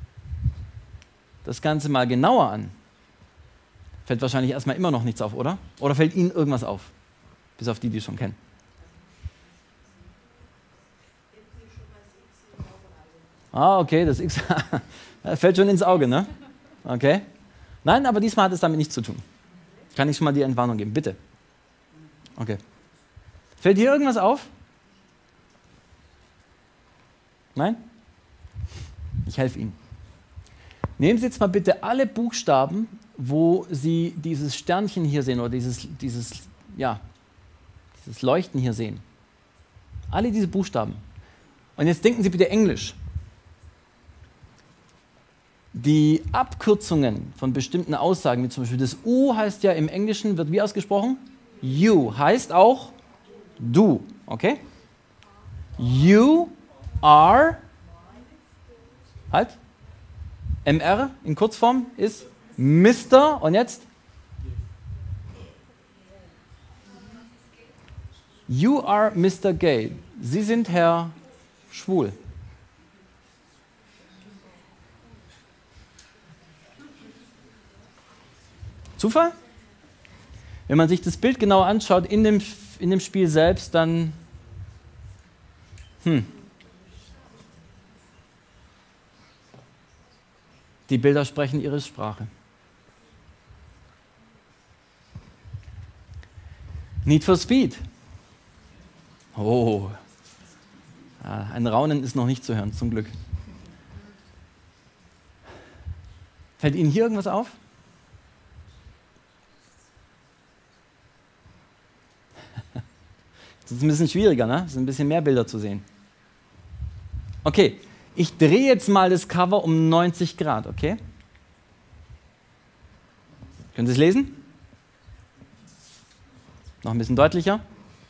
das Ganze mal genauer an, fällt wahrscheinlich erstmal immer noch nichts auf, oder? Oder fällt Ihnen irgendwas auf? Bis auf die, die es schon kennen. Ah, okay, das X fällt schon ins Auge, ne? Okay. Nein, aber diesmal hat es damit nichts zu tun. Kann ich schon mal die Entwarnung geben, bitte? Okay. Fällt hier irgendwas auf? Nein? Ich helfe Ihnen. Nehmen Sie jetzt mal bitte alle Buchstaben, wo Sie dieses Sternchen hier sehen oder dieses, dieses, ja, dieses Leuchten hier sehen. Alle diese Buchstaben. Und jetzt denken Sie bitte Englisch. Die Abkürzungen von bestimmten Aussagen, wie zum Beispiel das U heißt ja im Englischen, wird wie ausgesprochen? You heißt auch du, okay? You are, halt, M R in Kurzform ist Mister und jetzt? You are Mister Gay. Sie sind Herr Schwul. Zufall? Wenn man sich das Bild genau anschaut in dem, in dem Spiel selbst, dann hm. Die Bilder sprechen ihre Sprache. Need for Speed. Oh, ja, ein Raunen ist noch nicht zu hören, zum Glück. Fällt Ihnen hier irgendwas auf? Das ist ein bisschen schwieriger, ne? Es sind ein bisschen mehr Bilder zu sehen. Okay, ich drehe jetzt mal das Cover um neunzig Grad, okay? Können Sie es lesen? Noch ein bisschen deutlicher.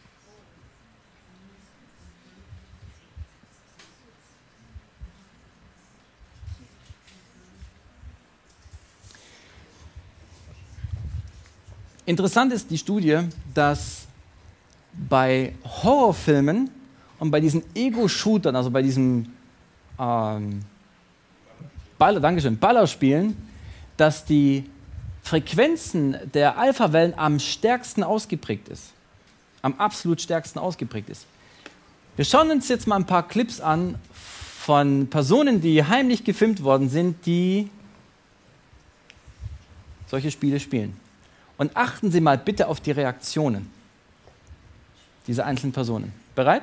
Interessant ist die Studie, dass bei Horrorfilmen und bei diesen Ego-Shootern, also bei diesen ähm, Baller, Dankeschön, Ballerspielen, dass die Frequenzen der Alpha-Wellen am stärksten ausgeprägt ist. Am absolut stärksten ausgeprägt ist. Wir schauen uns jetzt mal ein paar Clips an von Personen, die heimlich gefilmt worden sind, die solche Spiele spielen. Und achten Sie mal bitte auf die Reaktionen dieser einzelnen Personen. Bereit?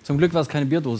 Zum Glück war es keine Bierdose.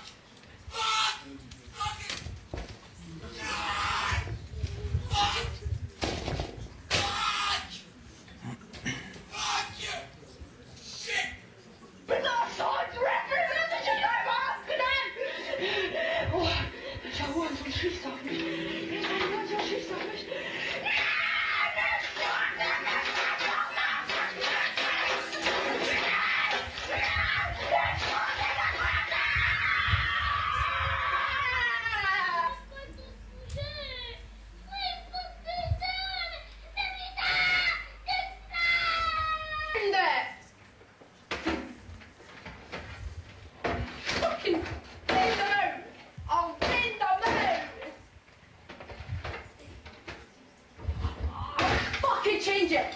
Change it.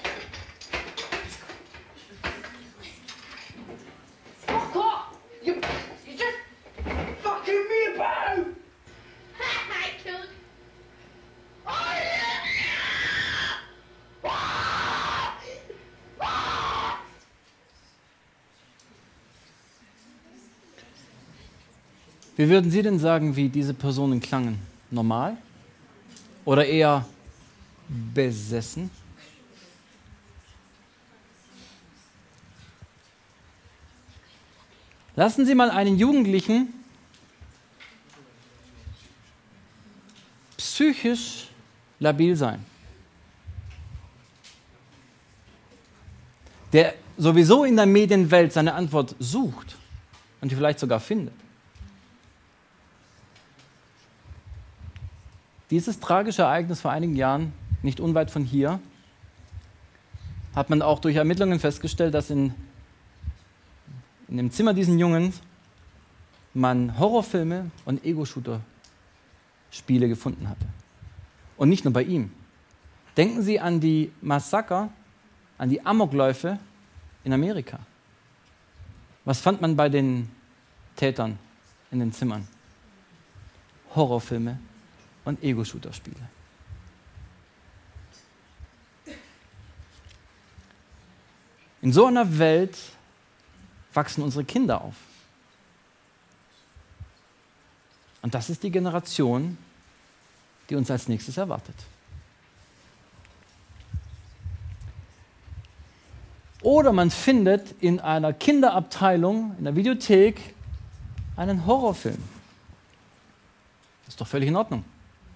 Fuck off! You, you just fucking me about. I killed. Wie würden Sie denn sagen, wie diese Personen klangen? Normal? Oder eher besessen? Lassen Sie mal einen Jugendlichen psychisch labil sein, der sowieso in der Medienwelt seine Antwort sucht und die vielleicht sogar findet. Dieses tragische Ereignis vor einigen Jahren, nicht unweit von hier, hat man auch durch Ermittlungen festgestellt, dass in in dem Zimmer diesen Jungen man Horrorfilme und Ego-Shooter-Spiele gefunden hatte. Und nicht nur bei ihm. Denken Sie an die Massaker, an die Amokläufe in Amerika. Was fand man bei den Tätern in den Zimmern? Horrorfilme und Ego-Shooter-Spiele. In so einer Welt wachsen unsere Kinder auf. Und das ist die Generation, die uns als nächstes erwartet. Oder man findet in einer Kinderabteilung, in der Videothek, einen Horrorfilm. Das ist doch völlig in Ordnung.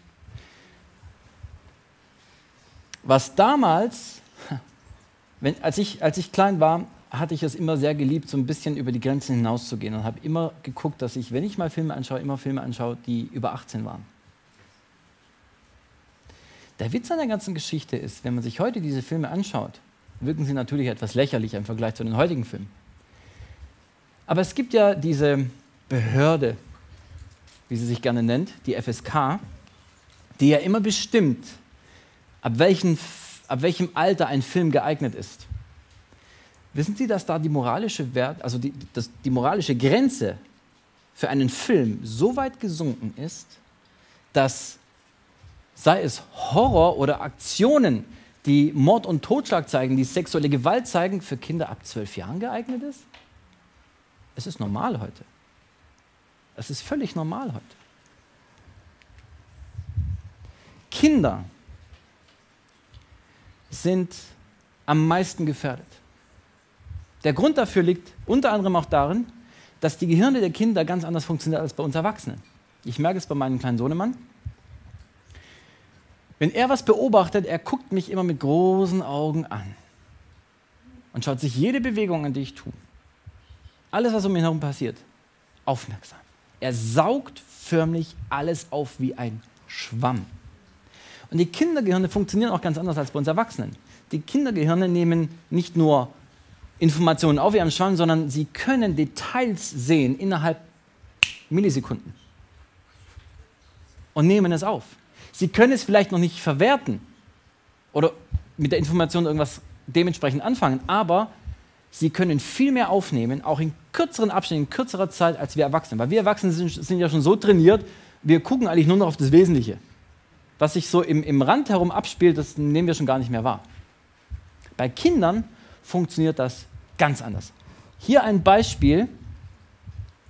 Was damals, wenn, als, ich, als ich klein war, hatte ich es immer sehr geliebt, so ein bisschen über die Grenzen hinauszugehen und habe immer geguckt, dass ich, wenn ich mal Filme anschaue, immer Filme anschaue, die über achtzehn waren. Der Witz an der ganzen Geschichte ist, wenn man sich heute diese Filme anschaut, wirken sie natürlich etwas lächerlich im Vergleich zu den heutigen Filmen. Aber es gibt ja diese Behörde, wie sie sich gerne nennt, die F S K, die ja immer bestimmt, ab, welchen, ab welchem Alter ein Film geeignet ist. Wissen Sie, dass da die moralische Wert, also die, das, die moralische Grenze für einen Film so weit gesunken ist, dass, sei es Horror oder Aktionen, die Mord und Totschlag zeigen, die sexuelle Gewalt zeigen, für Kinder ab zwölf Jahren geeignet ist? Es ist normal heute. Es ist völlig normal heute. Kinder sind am meisten gefährdet. Der Grund dafür liegt unter anderem auch darin, dass die Gehirne der Kinder ganz anders funktionieren als bei uns Erwachsenen. Ich merke es bei meinem kleinen Sohnemann. Wenn er was beobachtet, er guckt mich immer mit großen Augen an und schaut sich jede Bewegung an, die ich tue. Alles, was um ihn herum passiert, aufmerksam. Er saugt förmlich alles auf wie ein Schwamm. Und die Kindergehirne funktionieren auch ganz anders als bei uns Erwachsenen. Die Kindergehirne nehmen nicht nur Informationen auf wie ein Schwamm, sondern sie können Details sehen innerhalb Millisekunden und nehmen es auf. Sie können es vielleicht noch nicht verwerten oder mit der Information irgendwas dementsprechend anfangen, aber sie können viel mehr aufnehmen, auch in kürzeren Abständen, in kürzerer Zeit als wir Erwachsene. Weil wir Erwachsene sind, sind ja schon so trainiert, wir gucken eigentlich nur noch auf das Wesentliche. Was sich so im, im Rand herum abspielt, das nehmen wir schon gar nicht mehr wahr. Bei Kindern funktioniert das ganz anders. Hier ein Beispiel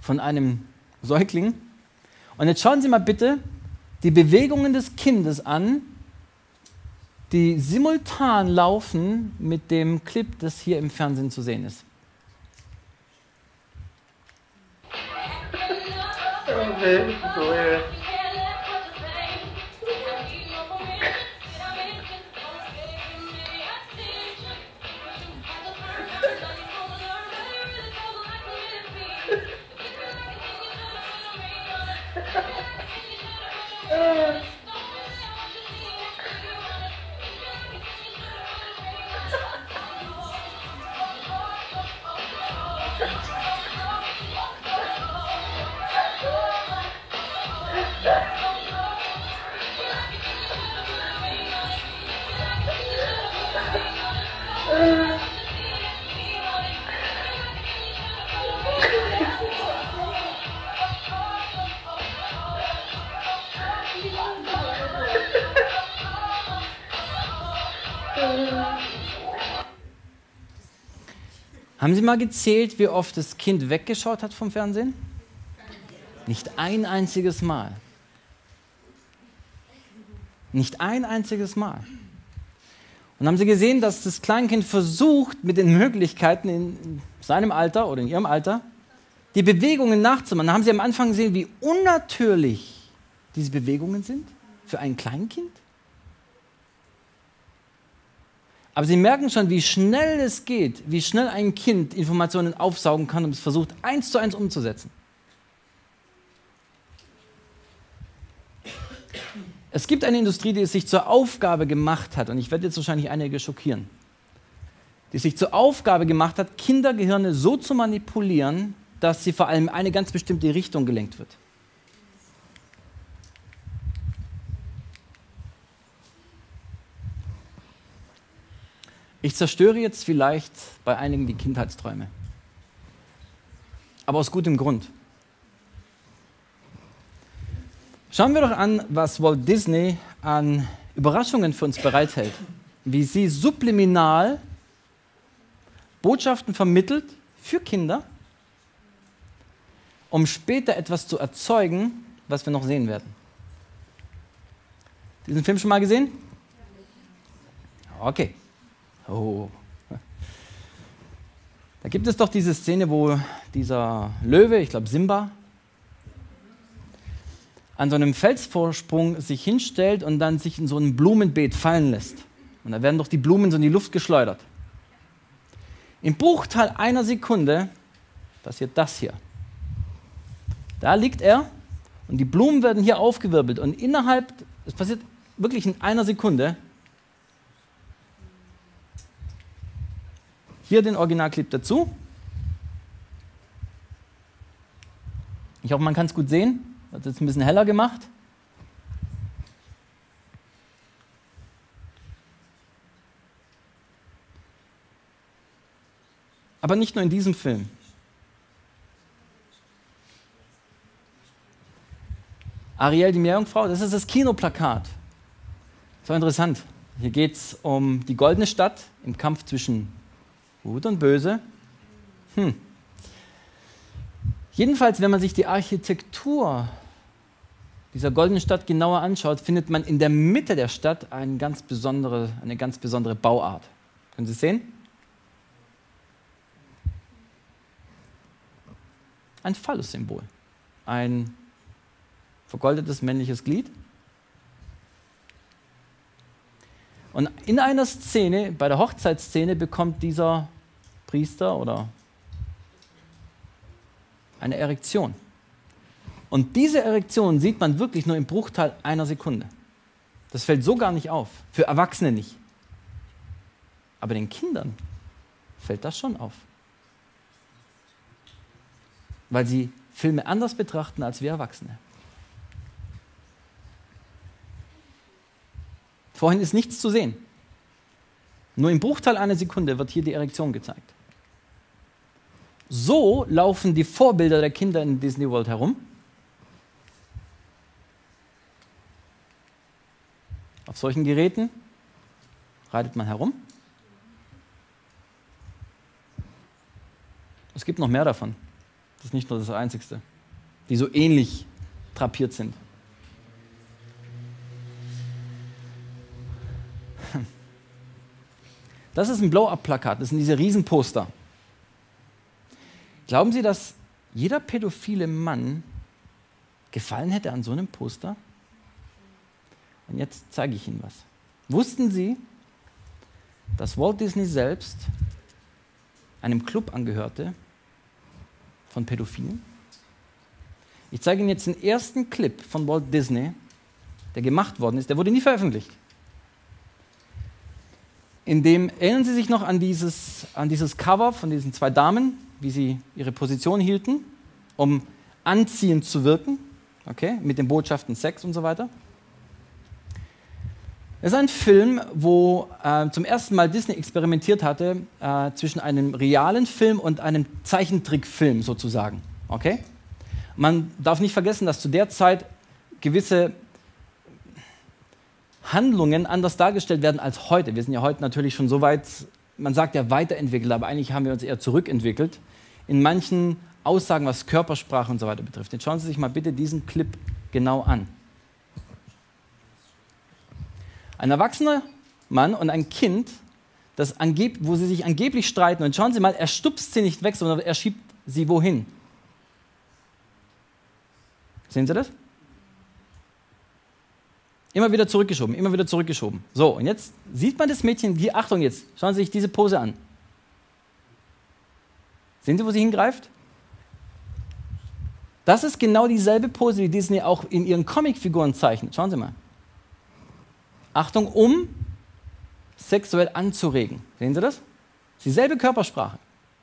von einem Säugling. Und jetzt schauen Sie mal bitte die Bewegungen des Kindes an, die simultan laufen mit dem Clip, das hier im Fernsehen zu sehen ist. Haben Sie mal gezählt, wie oft das Kind weggeschaut hat vom Fernsehen? Nicht ein einziges Mal. Nicht ein einziges Mal. Und haben Sie gesehen, dass das Kleinkind versucht, mit den Möglichkeiten in seinem Alter oder in ihrem Alter, die Bewegungen nachzumachen. Da haben Sie am Anfang gesehen, wie unnatürlich diese Bewegungen sind für ein Kleinkind. Aber Sie merken schon, wie schnell es geht, wie schnell ein Kind Informationen aufsaugen kann und es versucht, eins zu eins umzusetzen. Es gibt eine Industrie, die es sich zur Aufgabe gemacht hat, und ich werde jetzt wahrscheinlich einige schockieren, die es sich zur Aufgabe gemacht hat, Kindergehirne so zu manipulieren, dass sie vor allem in eine ganz bestimmte Richtung gelenkt wird. Ich zerstöre jetzt vielleicht bei einigen die Kindheitsträume. Aber aus gutem Grund. Schauen wir doch an, was Walt Disney an Überraschungen für uns bereithält. Wie sie subliminal Botschaften vermittelt für Kinder, um später etwas zu erzeugen, was wir noch sehen werden. Diesen Film schon mal gesehen? Okay. Oh. Da gibt es doch diese Szene, wo dieser Löwe, ich glaube Simba, an so einem Felsvorsprung sich hinstellt und dann sich in so ein Blumenbeet fallen lässt. Und da werden doch die Blumen so in die Luft geschleudert. Im Bruchteil einer Sekunde passiert das hier. Da liegt er und die Blumen werden hier aufgewirbelt und innerhalb, es passiert wirklich in einer Sekunde. Hier den Originalclip dazu. Ich hoffe, man kann es gut sehen. Hat jetzt ein bisschen heller gemacht. Aber nicht nur in diesem Film. Ariel, die Meerjungfrau, das ist das Kinoplakat. So interessant. Hier geht es um die goldene Stadt im Kampf zwischen Gut und Böse. Hm. Jedenfalls, wenn man sich die Architektur dieser goldenen Stadt genauer anschaut, findet man in der Mitte der Stadt eine ganz besondere, eine ganz besondere Bauart. Können Sie es sehen? Ein Phallus-Symbol. Ein vergoldetes männliches Glied. Und in einer Szene, bei der Hochzeitsszene, bekommt dieser Priester oder eine Erektion. Und diese Erektion sieht man wirklich nur im Bruchteil einer Sekunde. Das fällt so gar nicht auf, für Erwachsene nicht. Aber den Kindern fällt das schon auf. Weil sie Filme anders betrachten als wir Erwachsene. Vorhin ist nichts zu sehen. Nur im Bruchteil einer Sekunde wird hier die Erektion gezeigt. So laufen die Vorbilder der Kinder in Disney World herum. Auf solchen Geräten reitet man herum. Es gibt noch mehr davon. Das ist nicht nur das Einzige, die so ähnlich drapiert sind. Das ist ein Blow-up-Plakat, das sind diese Riesenposter. Glauben Sie, dass jeder pädophile Mann gefallen hätte an so einem Poster? Und jetzt zeige ich Ihnen was. Wussten Sie, dass Walt Disney selbst einem Club angehörte von Pädophilen? Ich zeige Ihnen jetzt den ersten Clip von Walt Disney, der gemacht worden ist. Der wurde nie veröffentlicht. In dem, erinnern Sie sich noch an dieses, an dieses Cover von diesen zwei Damen, wie sie ihre Position hielten, um anziehend zu wirken, okay, mit den Botschaften Sex und so weiter. Es ist ein Film, wo äh, zum ersten Mal Disney experimentiert hatte äh, zwischen einem realen Film und einem Zeichentrickfilm sozusagen. Okay? Man darf nicht vergessen, dass zu der Zeit gewisse Handlungen anders dargestellt werden als heute. Wir sind ja heute natürlich schon so weit, man sagt ja weiterentwickelt, aber eigentlich haben wir uns eher zurückentwickelt in manchen Aussagen, was Körpersprache und so weiter betrifft. Jetzt schauen Sie sich mal bitte diesen Clip genau an. Ein erwachsener Mann und ein Kind, das angeb- wo sie sich angeblich streiten. Und schauen Sie mal, er stupst sie nicht weg, sondern er schiebt sie wohin? Sehen Sie das? Immer wieder zurückgeschoben, immer wieder zurückgeschoben. So, und jetzt sieht man das Mädchen, hier, Achtung jetzt, schauen Sie sich diese Pose an. Sehen Sie, wo sie hingreift? Das ist genau dieselbe Pose, die Disney auch in ihren Comicfiguren zeichnet. Schauen Sie mal. Achtung, um sexuell anzuregen. Sehen Sie das? Dieselbe Körpersprache.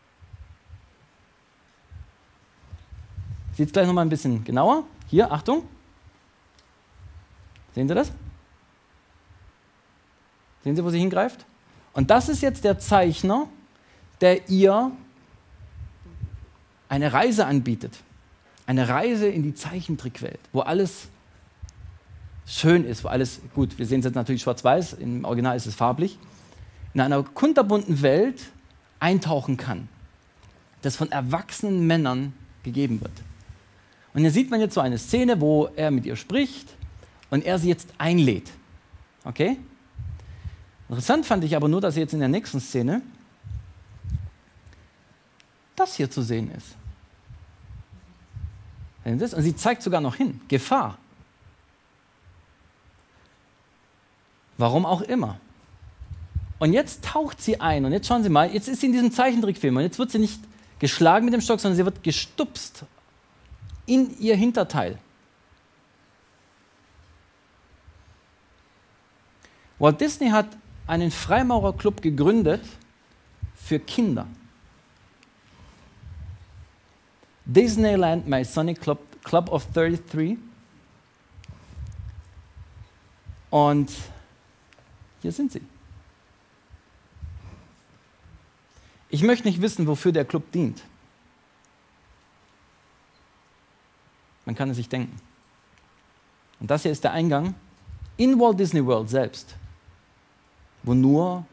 Sieht es gleich nochmal ein bisschen genauer. Hier, Achtung. Sehen Sie das? Sehen Sie, wo sie hingreift? Und das ist jetzt der Zeichner, der ihr eine Reise anbietet. Eine Reise in die Zeichentrickwelt, wo alles schön ist, wo alles, gut, wir sehen es jetzt natürlich schwarz-weiß, im Original ist es farblich, in einer kunterbunten Welt eintauchen kann, das von erwachsenen Männern gegeben wird. Und hier sieht man jetzt so eine Szene, wo er mit ihr spricht und er sie jetzt einlädt. Okay? Interessant fand ich aber nur, dass jetzt in der nächsten Szene das hier zu sehen ist. Und sie zeigt sogar noch hin, Gefahr. Warum auch immer. Und jetzt taucht sie ein und jetzt schauen Sie mal, jetzt ist sie in diesem Zeichentrickfilm und jetzt wird sie nicht geschlagen mit dem Stock, sondern sie wird gestupst in ihr Hinterteil. Walt Disney hat einen Freimaurerclub gegründet für Kinder. Disneyland Masonic Club, Club of dreiunddreißig. Und hier sind sie. Ich möchte nicht wissen, wofür der Club dient. Man kann es sich denken. Und das hier ist der Eingang in Walt Disney World selbst, wo nur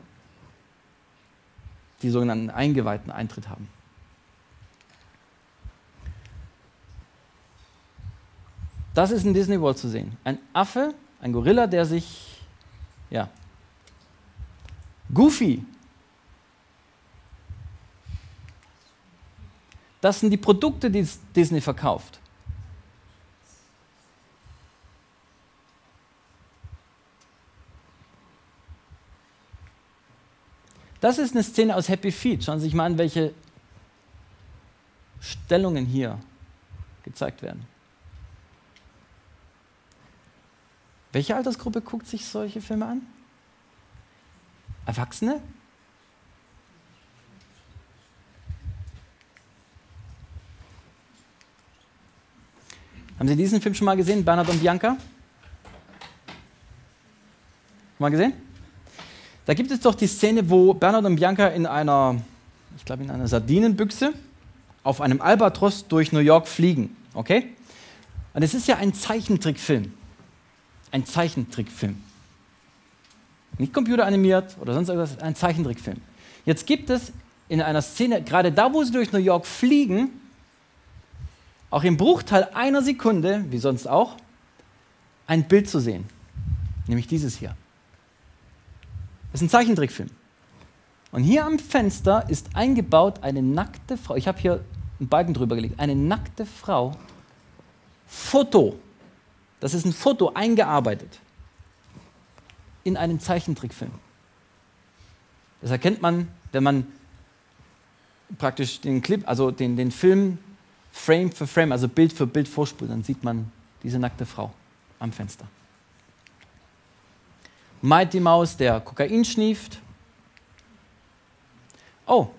die sogenannten Eingeweihten Eintritt haben. Das ist in Disney World zu sehen. Ein Affe, ein Gorilla, der sich, ja, Goofy. Das sind die Produkte, die Disney verkauft. Das ist eine Szene aus Happy Feet. Schauen Sie sich mal an, welche Stellungen hier gezeigt werden. Welche Altersgruppe guckt sich solche Filme an? Erwachsene? Haben Sie diesen Film schon mal gesehen, Bernhard und Bianca? Mal gesehen? Da gibt es doch die Szene, wo Bernhard und Bianca in einer, ich glaube in einer Sardinenbüchse auf einem Albatros durch New York fliegen, okay? Und es ist ja ein Zeichentrickfilm. Ein Zeichentrickfilm. Nicht computeranimiert oder sonst irgendwas, ein Zeichentrickfilm. Jetzt gibt es in einer Szene, gerade da, wo sie durch New York fliegen, auch im Bruchteil einer Sekunde, wie sonst auch, ein Bild zu sehen. Nämlich dieses hier. Das ist ein Zeichentrickfilm. Und hier am Fenster ist eingebaut eine nackte Frau. Ich habe hier einen Balken drüber gelegt. Eine nackte Frau. Foto. Das ist ein Foto eingearbeitet in einen Zeichentrickfilm. Das erkennt man, wenn man praktisch den Clip, also den, den Film Frame für Frame, also Bild für Bild vorspult, dann sieht man diese nackte Frau am Fenster. Mighty Mouse, der Kokain schnieft. Oh,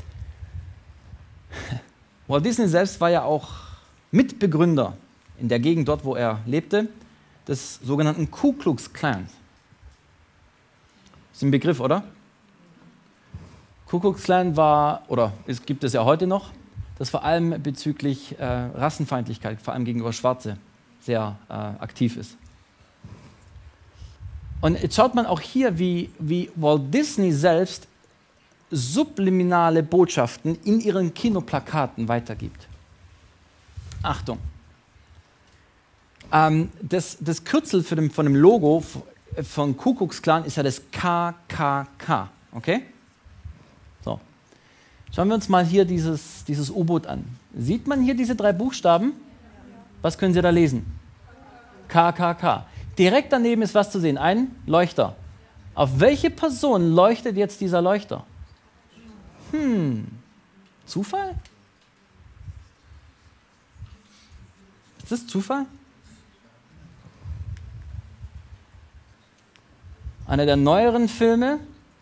Walt Disney selbst war ja auch Mitbegründer in der Gegend dort, wo er lebte, des sogenannten Ku Klux Klan. Das ist ein Begriff, oder? Ku Klux Klan war, oder es gibt es ja heute noch, das vor allem bezüglich äh, Rassenfeindlichkeit, vor allem gegenüber Schwarze, sehr äh, aktiv ist. Und jetzt schaut man auch hier, wie, wie Walt Disney selbst subliminale Botschaften in ihren Kinoplakaten weitergibt. Achtung! Ähm, das, das Kürzel für dem, von dem Logo von Ku Klux Klan ist ja das K K K. Okay? So. Schauen wir uns mal hier dieses, dieses U-Boot an. Sieht man hier diese drei Buchstaben? Was können Sie da lesen? K K K. Direkt daneben ist was zu sehen, ein Leuchter. Auf welche Person leuchtet jetzt dieser Leuchter? Hm, Zufall? Ist das Zufall? Einer der neueren Filme.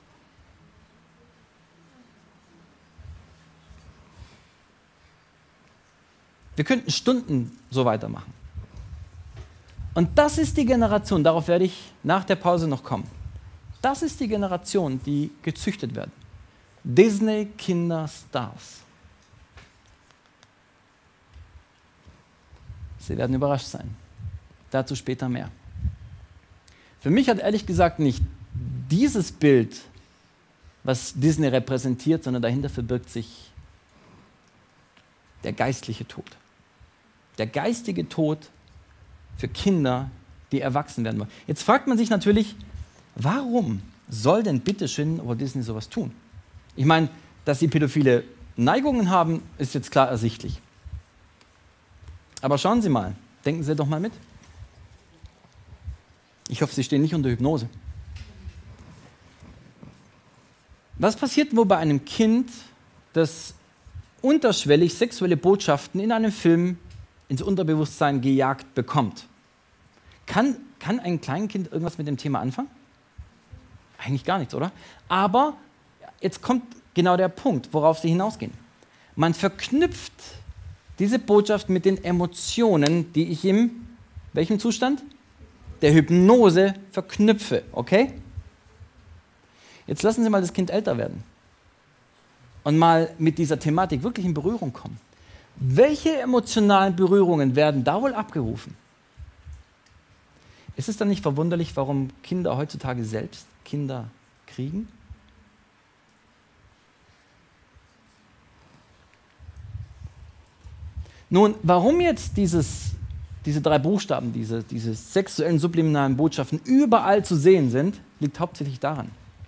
Wir könnten Stunden so weitermachen. Und das ist die Generation, darauf werde ich nach der Pause noch kommen. Das ist die Generation, die gezüchtet werden. Disney-Kinderstars. Sie werden überrascht sein. Dazu später mehr. Für mich hat ehrlich gesagt nicht dieses Bild, was Disney repräsentiert, sondern dahinter verbirgt sich der geistliche Tod. Der geistige Tod für Kinder, die erwachsen werden wollen. Jetzt fragt man sich natürlich, warum soll denn bitteschön Walt Disney sowas tun? Ich meine, dass sie pädophile Neigungen haben, ist jetzt klar ersichtlich. Aber schauen Sie mal, denken Sie doch mal mit. Ich hoffe, Sie stehen nicht unter Hypnose. Was passiert wohl bei einem Kind, das unterschwellig sexuelle Botschaften in einem Film ins Unterbewusstsein gejagt bekommt? Kann, kann ein Kleinkind irgendwas mit dem Thema anfangen? Eigentlich gar nichts, oder? Aber jetzt kommt genau der Punkt, worauf Sie hinausgehen. Man verknüpft diese Botschaft mit den Emotionen, die ich im welchem Zustand? Der Hypnose verknüpfe, okay? Jetzt lassen Sie mal das Kind älter werden und mal mit dieser Thematik wirklich in Berührung kommen. Welche emotionalen Berührungen werden da wohl abgerufen? Ist es dann nicht verwunderlich, warum Kinder heutzutage selbst Kinder kriegen? Nun, warum jetzt dieses, diese drei Buchstaben, diese, diese sexuellen subliminalen Botschaften überall zu sehen sind, liegt hauptsächlich daran.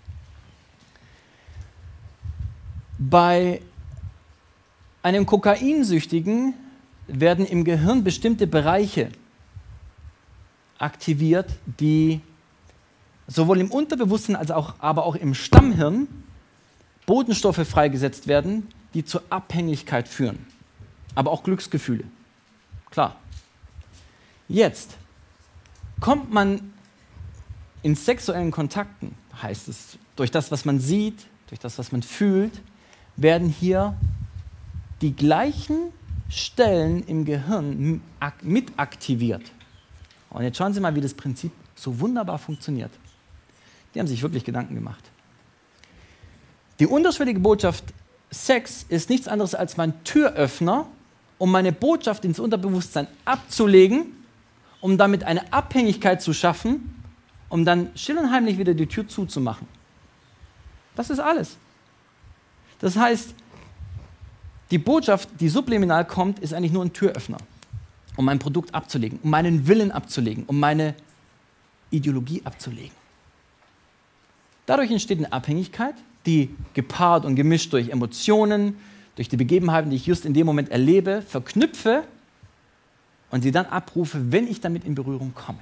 Bei einem Kokainsüchtigen werden im Gehirn bestimmte Bereiche aktiviert, die sowohl im Unterbewusstsein als auch, aber auch im Stammhirn Botenstoffe freigesetzt werden, die zur Abhängigkeit führen. Aber auch Glücksgefühle. Klar. Jetzt kommt man in sexuellen Kontakten, heißt es, durch das, was man sieht, durch das, was man fühlt, werden hier die gleichen Stellen im Gehirn mit aktiviert. Und jetzt schauen Sie mal, wie das Prinzip so wunderbar funktioniert. Die haben sich wirklich Gedanken gemacht. Die unterschwellige Botschaft Sex ist nichts anderes als mein Türöffner, um meine Botschaft ins Unterbewusstsein abzulegen, um damit eine Abhängigkeit zu schaffen, um dann still und heimlich wieder die Tür zuzumachen. Das ist alles. Das heißt, Die Botschaft, die subliminal kommt, ist eigentlich nur ein Türöffner, um mein Produkt abzulegen, um meinen Willen abzulegen, um meine Ideologie abzulegen. Dadurch entsteht eine Abhängigkeit, die gepaart und gemischt durch Emotionen, durch die Begebenheiten, die ich just in dem Moment erlebe, verknüpfe und sie dann abrufe, wenn ich damit in Berührung komme.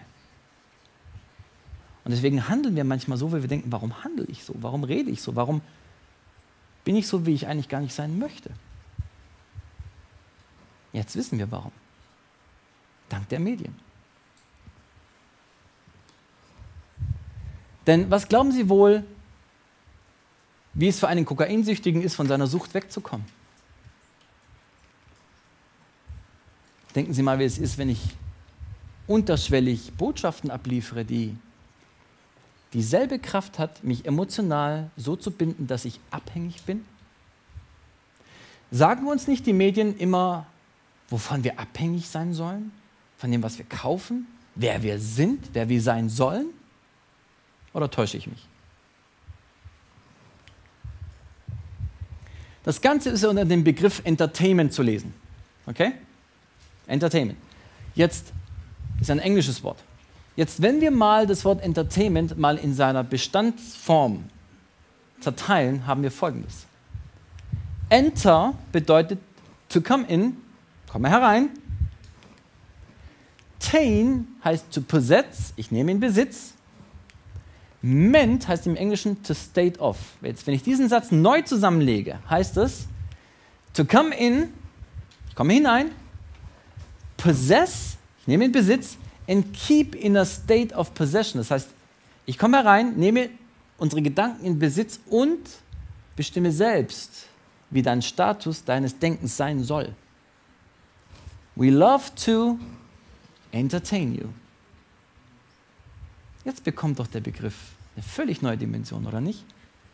Und deswegen handeln wir manchmal so, weil wir denken, warum handle ich so? Warum rede ich so? Warum bin ich so, wie ich eigentlich gar nicht sein möchte? Jetzt wissen wir warum. Dank der Medien. Denn was glauben Sie wohl, wie es für einen Kokainsüchtigen ist, von seiner Sucht wegzukommen? Denken Sie mal, wie es ist, wenn ich unterschwellig Botschaften abliefere, die dieselbe Kraft hat, mich emotional so zu binden, dass ich abhängig bin? Sagen uns nicht die Medien immer, wovon wir abhängig sein sollen? Von dem, was wir kaufen? Wer wir sind? Wer wir sein sollen? Oder täusche ich mich? Das Ganze ist unter dem Begriff Entertainment zu lesen. Okay? Entertainment. Jetzt ist ein englisches Wort. Jetzt, wenn wir mal das Wort Entertainment mal in seiner Bestandsform zerteilen, haben wir Folgendes. Enter bedeutet to come in, komme herein. Tain heißt to possess, ich nehme in Besitz. Ment heißt im Englischen to state of. Jetzt, wenn ich diesen Satz neu zusammenlege, heißt es to come in, ich komme hinein, possess, ich nehme in Besitz, and keep in a state of possession. Das heißt, ich komme herein, nehme unsere Gedanken in Besitz und bestimme selbst, wie dein Status deines Denkens sein soll. We love to entertain you. Jetzt bekommt doch der Begriff eine völlig neue Dimension, oder nicht?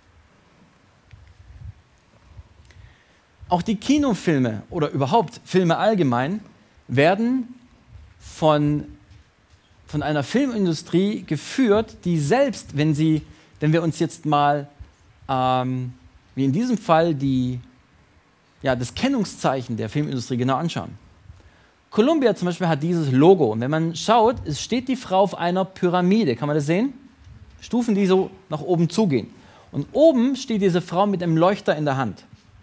Auch die Kinofilme oder überhaupt Filme allgemein werden von, von einer Filmindustrie geführt, die selbst, wenn, sie, wenn wir uns jetzt mal, ähm, wie in diesem Fall, die, ja, das Kennungszeichen der Filmindustrie genau anschauen. Columbia zum Beispiel hat dieses Logo. Und wenn man schaut, es steht die Frau auf einer Pyramide. Kann man das sehen? Stufen, die so nach oben zugehen. Und oben steht diese Frau mit einem Leuchter in der Hand.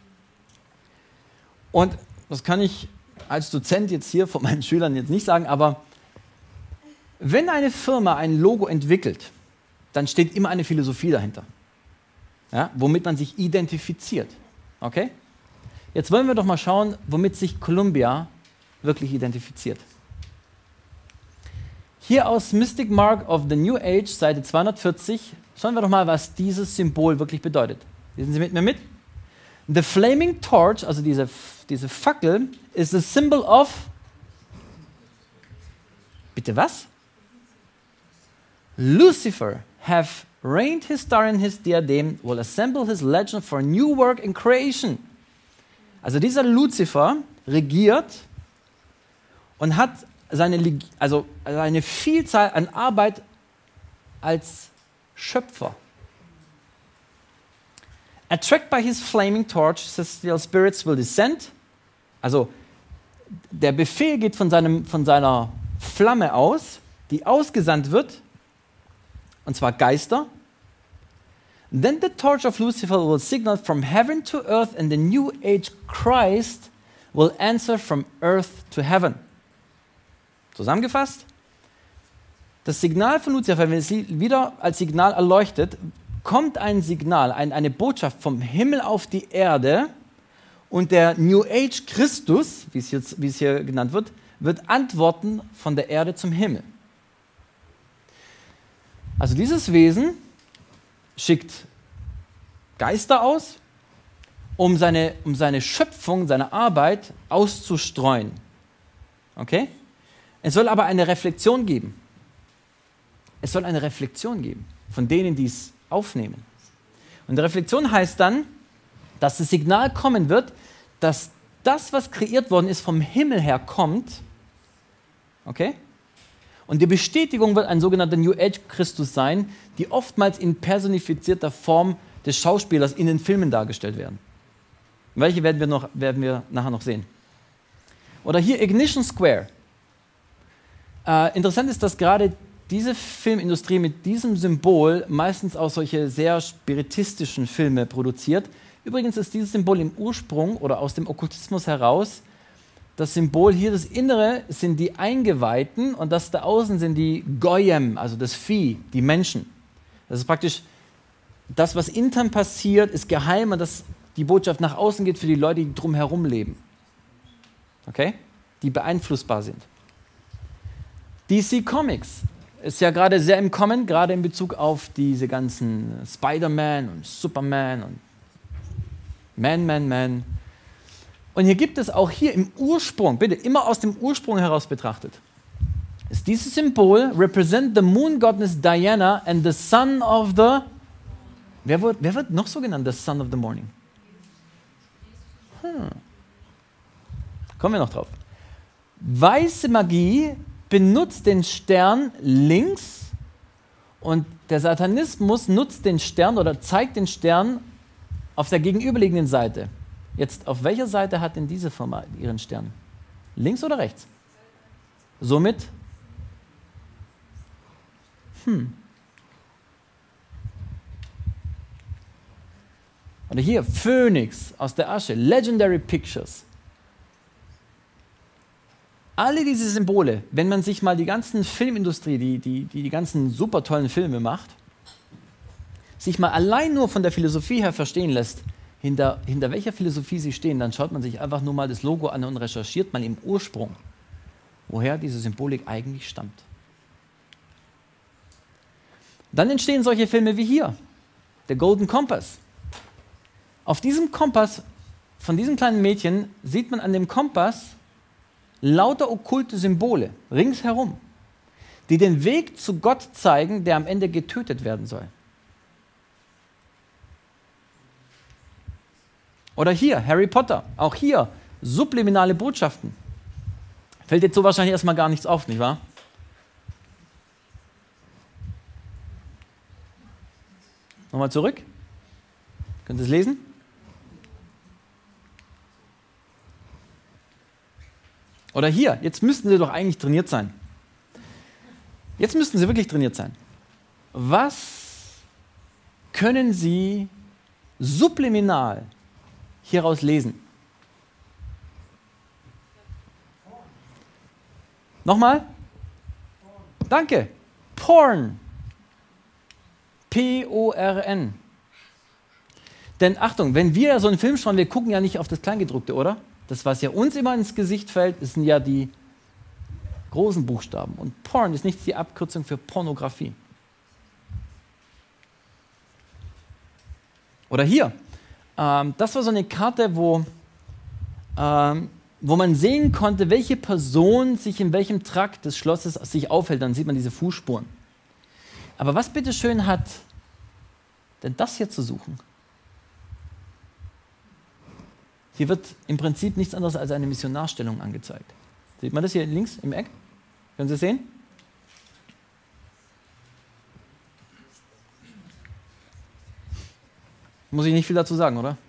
Und das kann ich als Dozent jetzt hier von meinen Schülern jetzt nicht sagen, aber wenn eine Firma ein Logo entwickelt, dann steht immer eine Philosophie dahinter, ja, womit man sich identifiziert. Okay? Jetzt wollen wir doch mal schauen, womit sich Columbia wirklich identifiziert. Hier aus Mystic Mark of the New Age, Seite zweihundertvierzig, schauen wir doch mal, was dieses Symbol wirklich bedeutet. Lesen Sie mit mir mit? The flaming torch, also diese, diese Fackel, is a symbol of... Bitte was? Lucifer have reigned his star in his diadem, will assemble his legend for new work in creation. Also dieser Lucifer regiert und hat seine, also eine Vielzahl an Arbeit als Schöpfer. Attracted by his flaming torch, celestial spirits will descend. Also der Befehl geht von, seinem, von seiner Flamme aus, die ausgesandt wird, und zwar Geister. Then the torch of Lucifer will signal from heaven to earth, and the new age Christ will answer from earth to heaven. Zusammengefasst, das Signal von Lucifer, wenn es wieder als Signal erleuchtet, kommt ein Signal, ein, eine Botschaft vom Himmel auf die Erde, und der New Age Christus, wie es, jetzt, wie es hier genannt wird, wird antworten von der Erde zum Himmel. Also dieses Wesen schickt Geister aus, um seine, um seine Schöpfung, seine Arbeit auszustreuen. Okay? Es soll aber eine Reflexion geben. Es soll eine Reflexion geben von denen, die es aufnehmen. Und die Reflexion heißt dann, dass das Signal kommen wird, dass das, was kreiert worden ist, vom Himmel her kommt. Okay? Und die Bestätigung wird ein sogenannter New Age Christus sein, die oftmals in personifizierter Form des Schauspielers in den Filmen dargestellt werden. Welche werden wir, noch, werden wir nachher noch sehen. Oder hier Ignition Square. Äh, interessant ist, dass gerade diese Filmindustrie mit diesem Symbol meistens auch solche sehr spiritistischen Filme produziert. Übrigens ist dieses Symbol im Ursprung oder aus dem Okkultismus heraus, das Symbol hier, das Innere, sind die Eingeweihten und das da außen sind die Goyim, also das Vieh, die Menschen. Das ist praktisch, das, was intern passiert, ist geheim und das, die Botschaft nach außen geht für die Leute, die drumherum leben. Okay? Die beeinflussbar sind. D C Comics ist ja gerade sehr im Kommen, gerade in Bezug auf diese ganzen Spider-Man und Superman und Man, Man, Man. Und hier gibt es auch hier im Ursprung, bitte immer aus dem Ursprung heraus betrachtet, ist dieses Symbol represent the moon goddess Diana and the son of the, wer wird, wer wird noch so genannt, the son of the morning? Hm. Kommen wir noch drauf. Weiße Magie benutzt den Stern links und der Satanismus nutzt den Stern oder zeigt den Stern auf der gegenüberliegenden Seite. Jetzt, auf welcher Seite hat denn diese Firma ihren Stern? Links oder rechts? Somit? Hm. Oder hier, Phönix aus der Asche, Legendary Pictures. Alle diese Symbole, wenn man sich mal die ganzen Filmindustrie, die die, die, die ganzen super tollen Filme macht, sich mal allein nur von der Philosophie her verstehen lässt, hinter, hinter welcher Philosophie sie stehen, dann schaut man sich einfach nur mal das Logo an und recherchiert mal im Ursprung, woher diese Symbolik eigentlich stammt. Dann entstehen solche Filme wie hier, der Golden Compass. Auf diesem Kompass, von diesem kleinen Mädchen, sieht man an dem Kompass lauter okkulte Symbole ringsherum, die den Weg zu Gott zeigen, der am Ende getötet werden soll. Oder hier, Harry Potter, auch hier, subliminale Botschaften. Fällt jetzt so wahrscheinlich erstmal gar nichts auf, nicht wahr? Nochmal zurück. Könnt ihr es lesen? Oder hier, jetzt müssten sie doch eigentlich trainiert sein. Jetzt müssten sie wirklich trainiert sein. Was können sie subliminal hieraus lesen? Nochmal? Danke. Porn. P O R N. Denn Achtung, wenn wir so einen Film schauen, wir gucken ja nicht auf das Kleingedruckte, oder? Das, was ja uns immer ins Gesicht fällt, sind ja die großen Buchstaben. Und Porn ist nicht die Abkürzung für Pornografie. Oder hier. Ähm, das war so eine Karte, wo, ähm, wo man sehen konnte, welche Person sich in welchem Trakt des Schlosses sich aufhält. Dann sieht man diese Fußspuren. Aber was bitteschön hat denn das hier zu suchen? Hier wird im Prinzip nichts anderes als eine Missionarstellung angezeigt. Sieht man das hier links im Eck? Können Sie es sehen? Muss ich nicht viel dazu sagen, oder?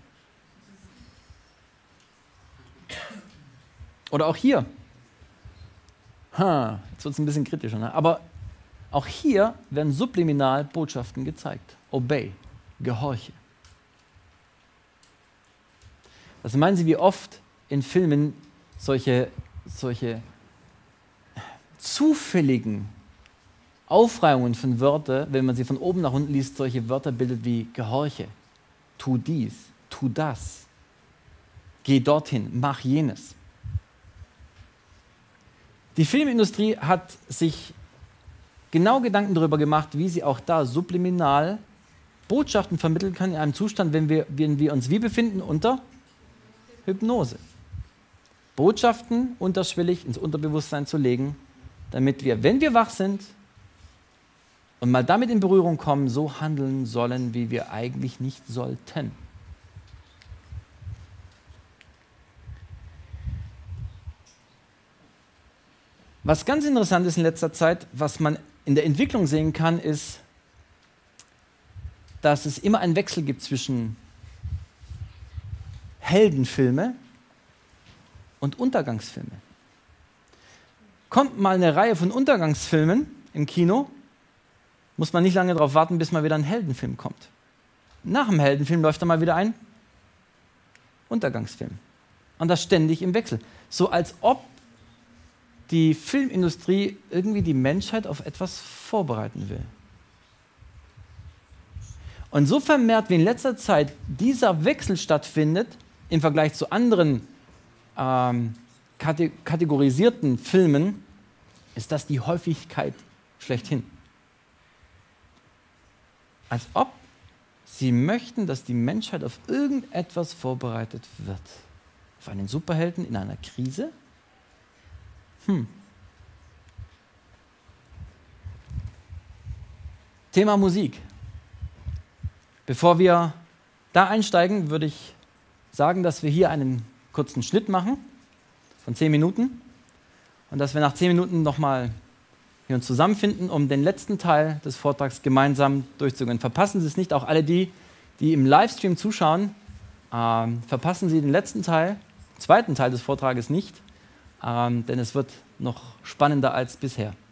Oder auch hier. Ha, jetzt wird es ein bisschen kritischer, ne? Aber auch hier werden subliminal Botschaften gezeigt. Obey, gehorche. Was meinen Sie, wie oft in Filmen solche, solche zufälligen Aufreihungen von Wörtern, wenn man sie von oben nach unten liest, solche Wörter bildet wie gehorche, tu dies, tu das, geh dorthin, mach jenes. Die Filmindustrie hat sich genau Gedanken darüber gemacht, wie sie auch da subliminal Botschaften vermitteln kann in einem Zustand, wenn wir, wenn wir uns wie befinden? Unter Hypnose. Botschaften unterschwellig ins Unterbewusstsein zu legen, damit wir, wenn wir wach sind und mal damit in Berührung kommen, so handeln sollen, wie wir eigentlich nicht sollten. Was ganz interessant ist in letzter Zeit, was man in der Entwicklung sehen kann, ist, dass es immer einen Wechsel gibt zwischen Heldenfilme und Untergangsfilme. Kommt mal eine Reihe von Untergangsfilmen im Kino, muss man nicht lange darauf warten, bis mal wieder ein Heldenfilm kommt. Nach dem Heldenfilm läuft dann mal wieder ein Untergangsfilm. Und das ständig im Wechsel. So als ob die Filmindustrie irgendwie die Menschheit auf etwas vorbereiten will. Und so vermehrt wie in letzter Zeit dieser Wechsel stattfindet, im Vergleich zu anderen ähm, kate- kategorisierten Filmen, ist das die Häufigkeit schlechthin. Als ob sie möchten, dass die Menschheit auf irgendetwas vorbereitet wird. Auf einen Superhelden in einer Krise? Hm. Thema Musik. Bevor wir da einsteigen, würde ich sagen, dass wir hier einen kurzen Schnitt machen von zehn Minuten und dass wir nach zehn Minuten nochmal hier uns zusammenfinden, um den letzten Teil des Vortrags gemeinsam durchzugehen. Verpassen Sie es nicht, auch alle die, die im Livestream zuschauen, ähm, verpassen Sie den letzten Teil, den zweiten Teil des Vortrages nicht, ähm, denn es wird noch spannender als bisher.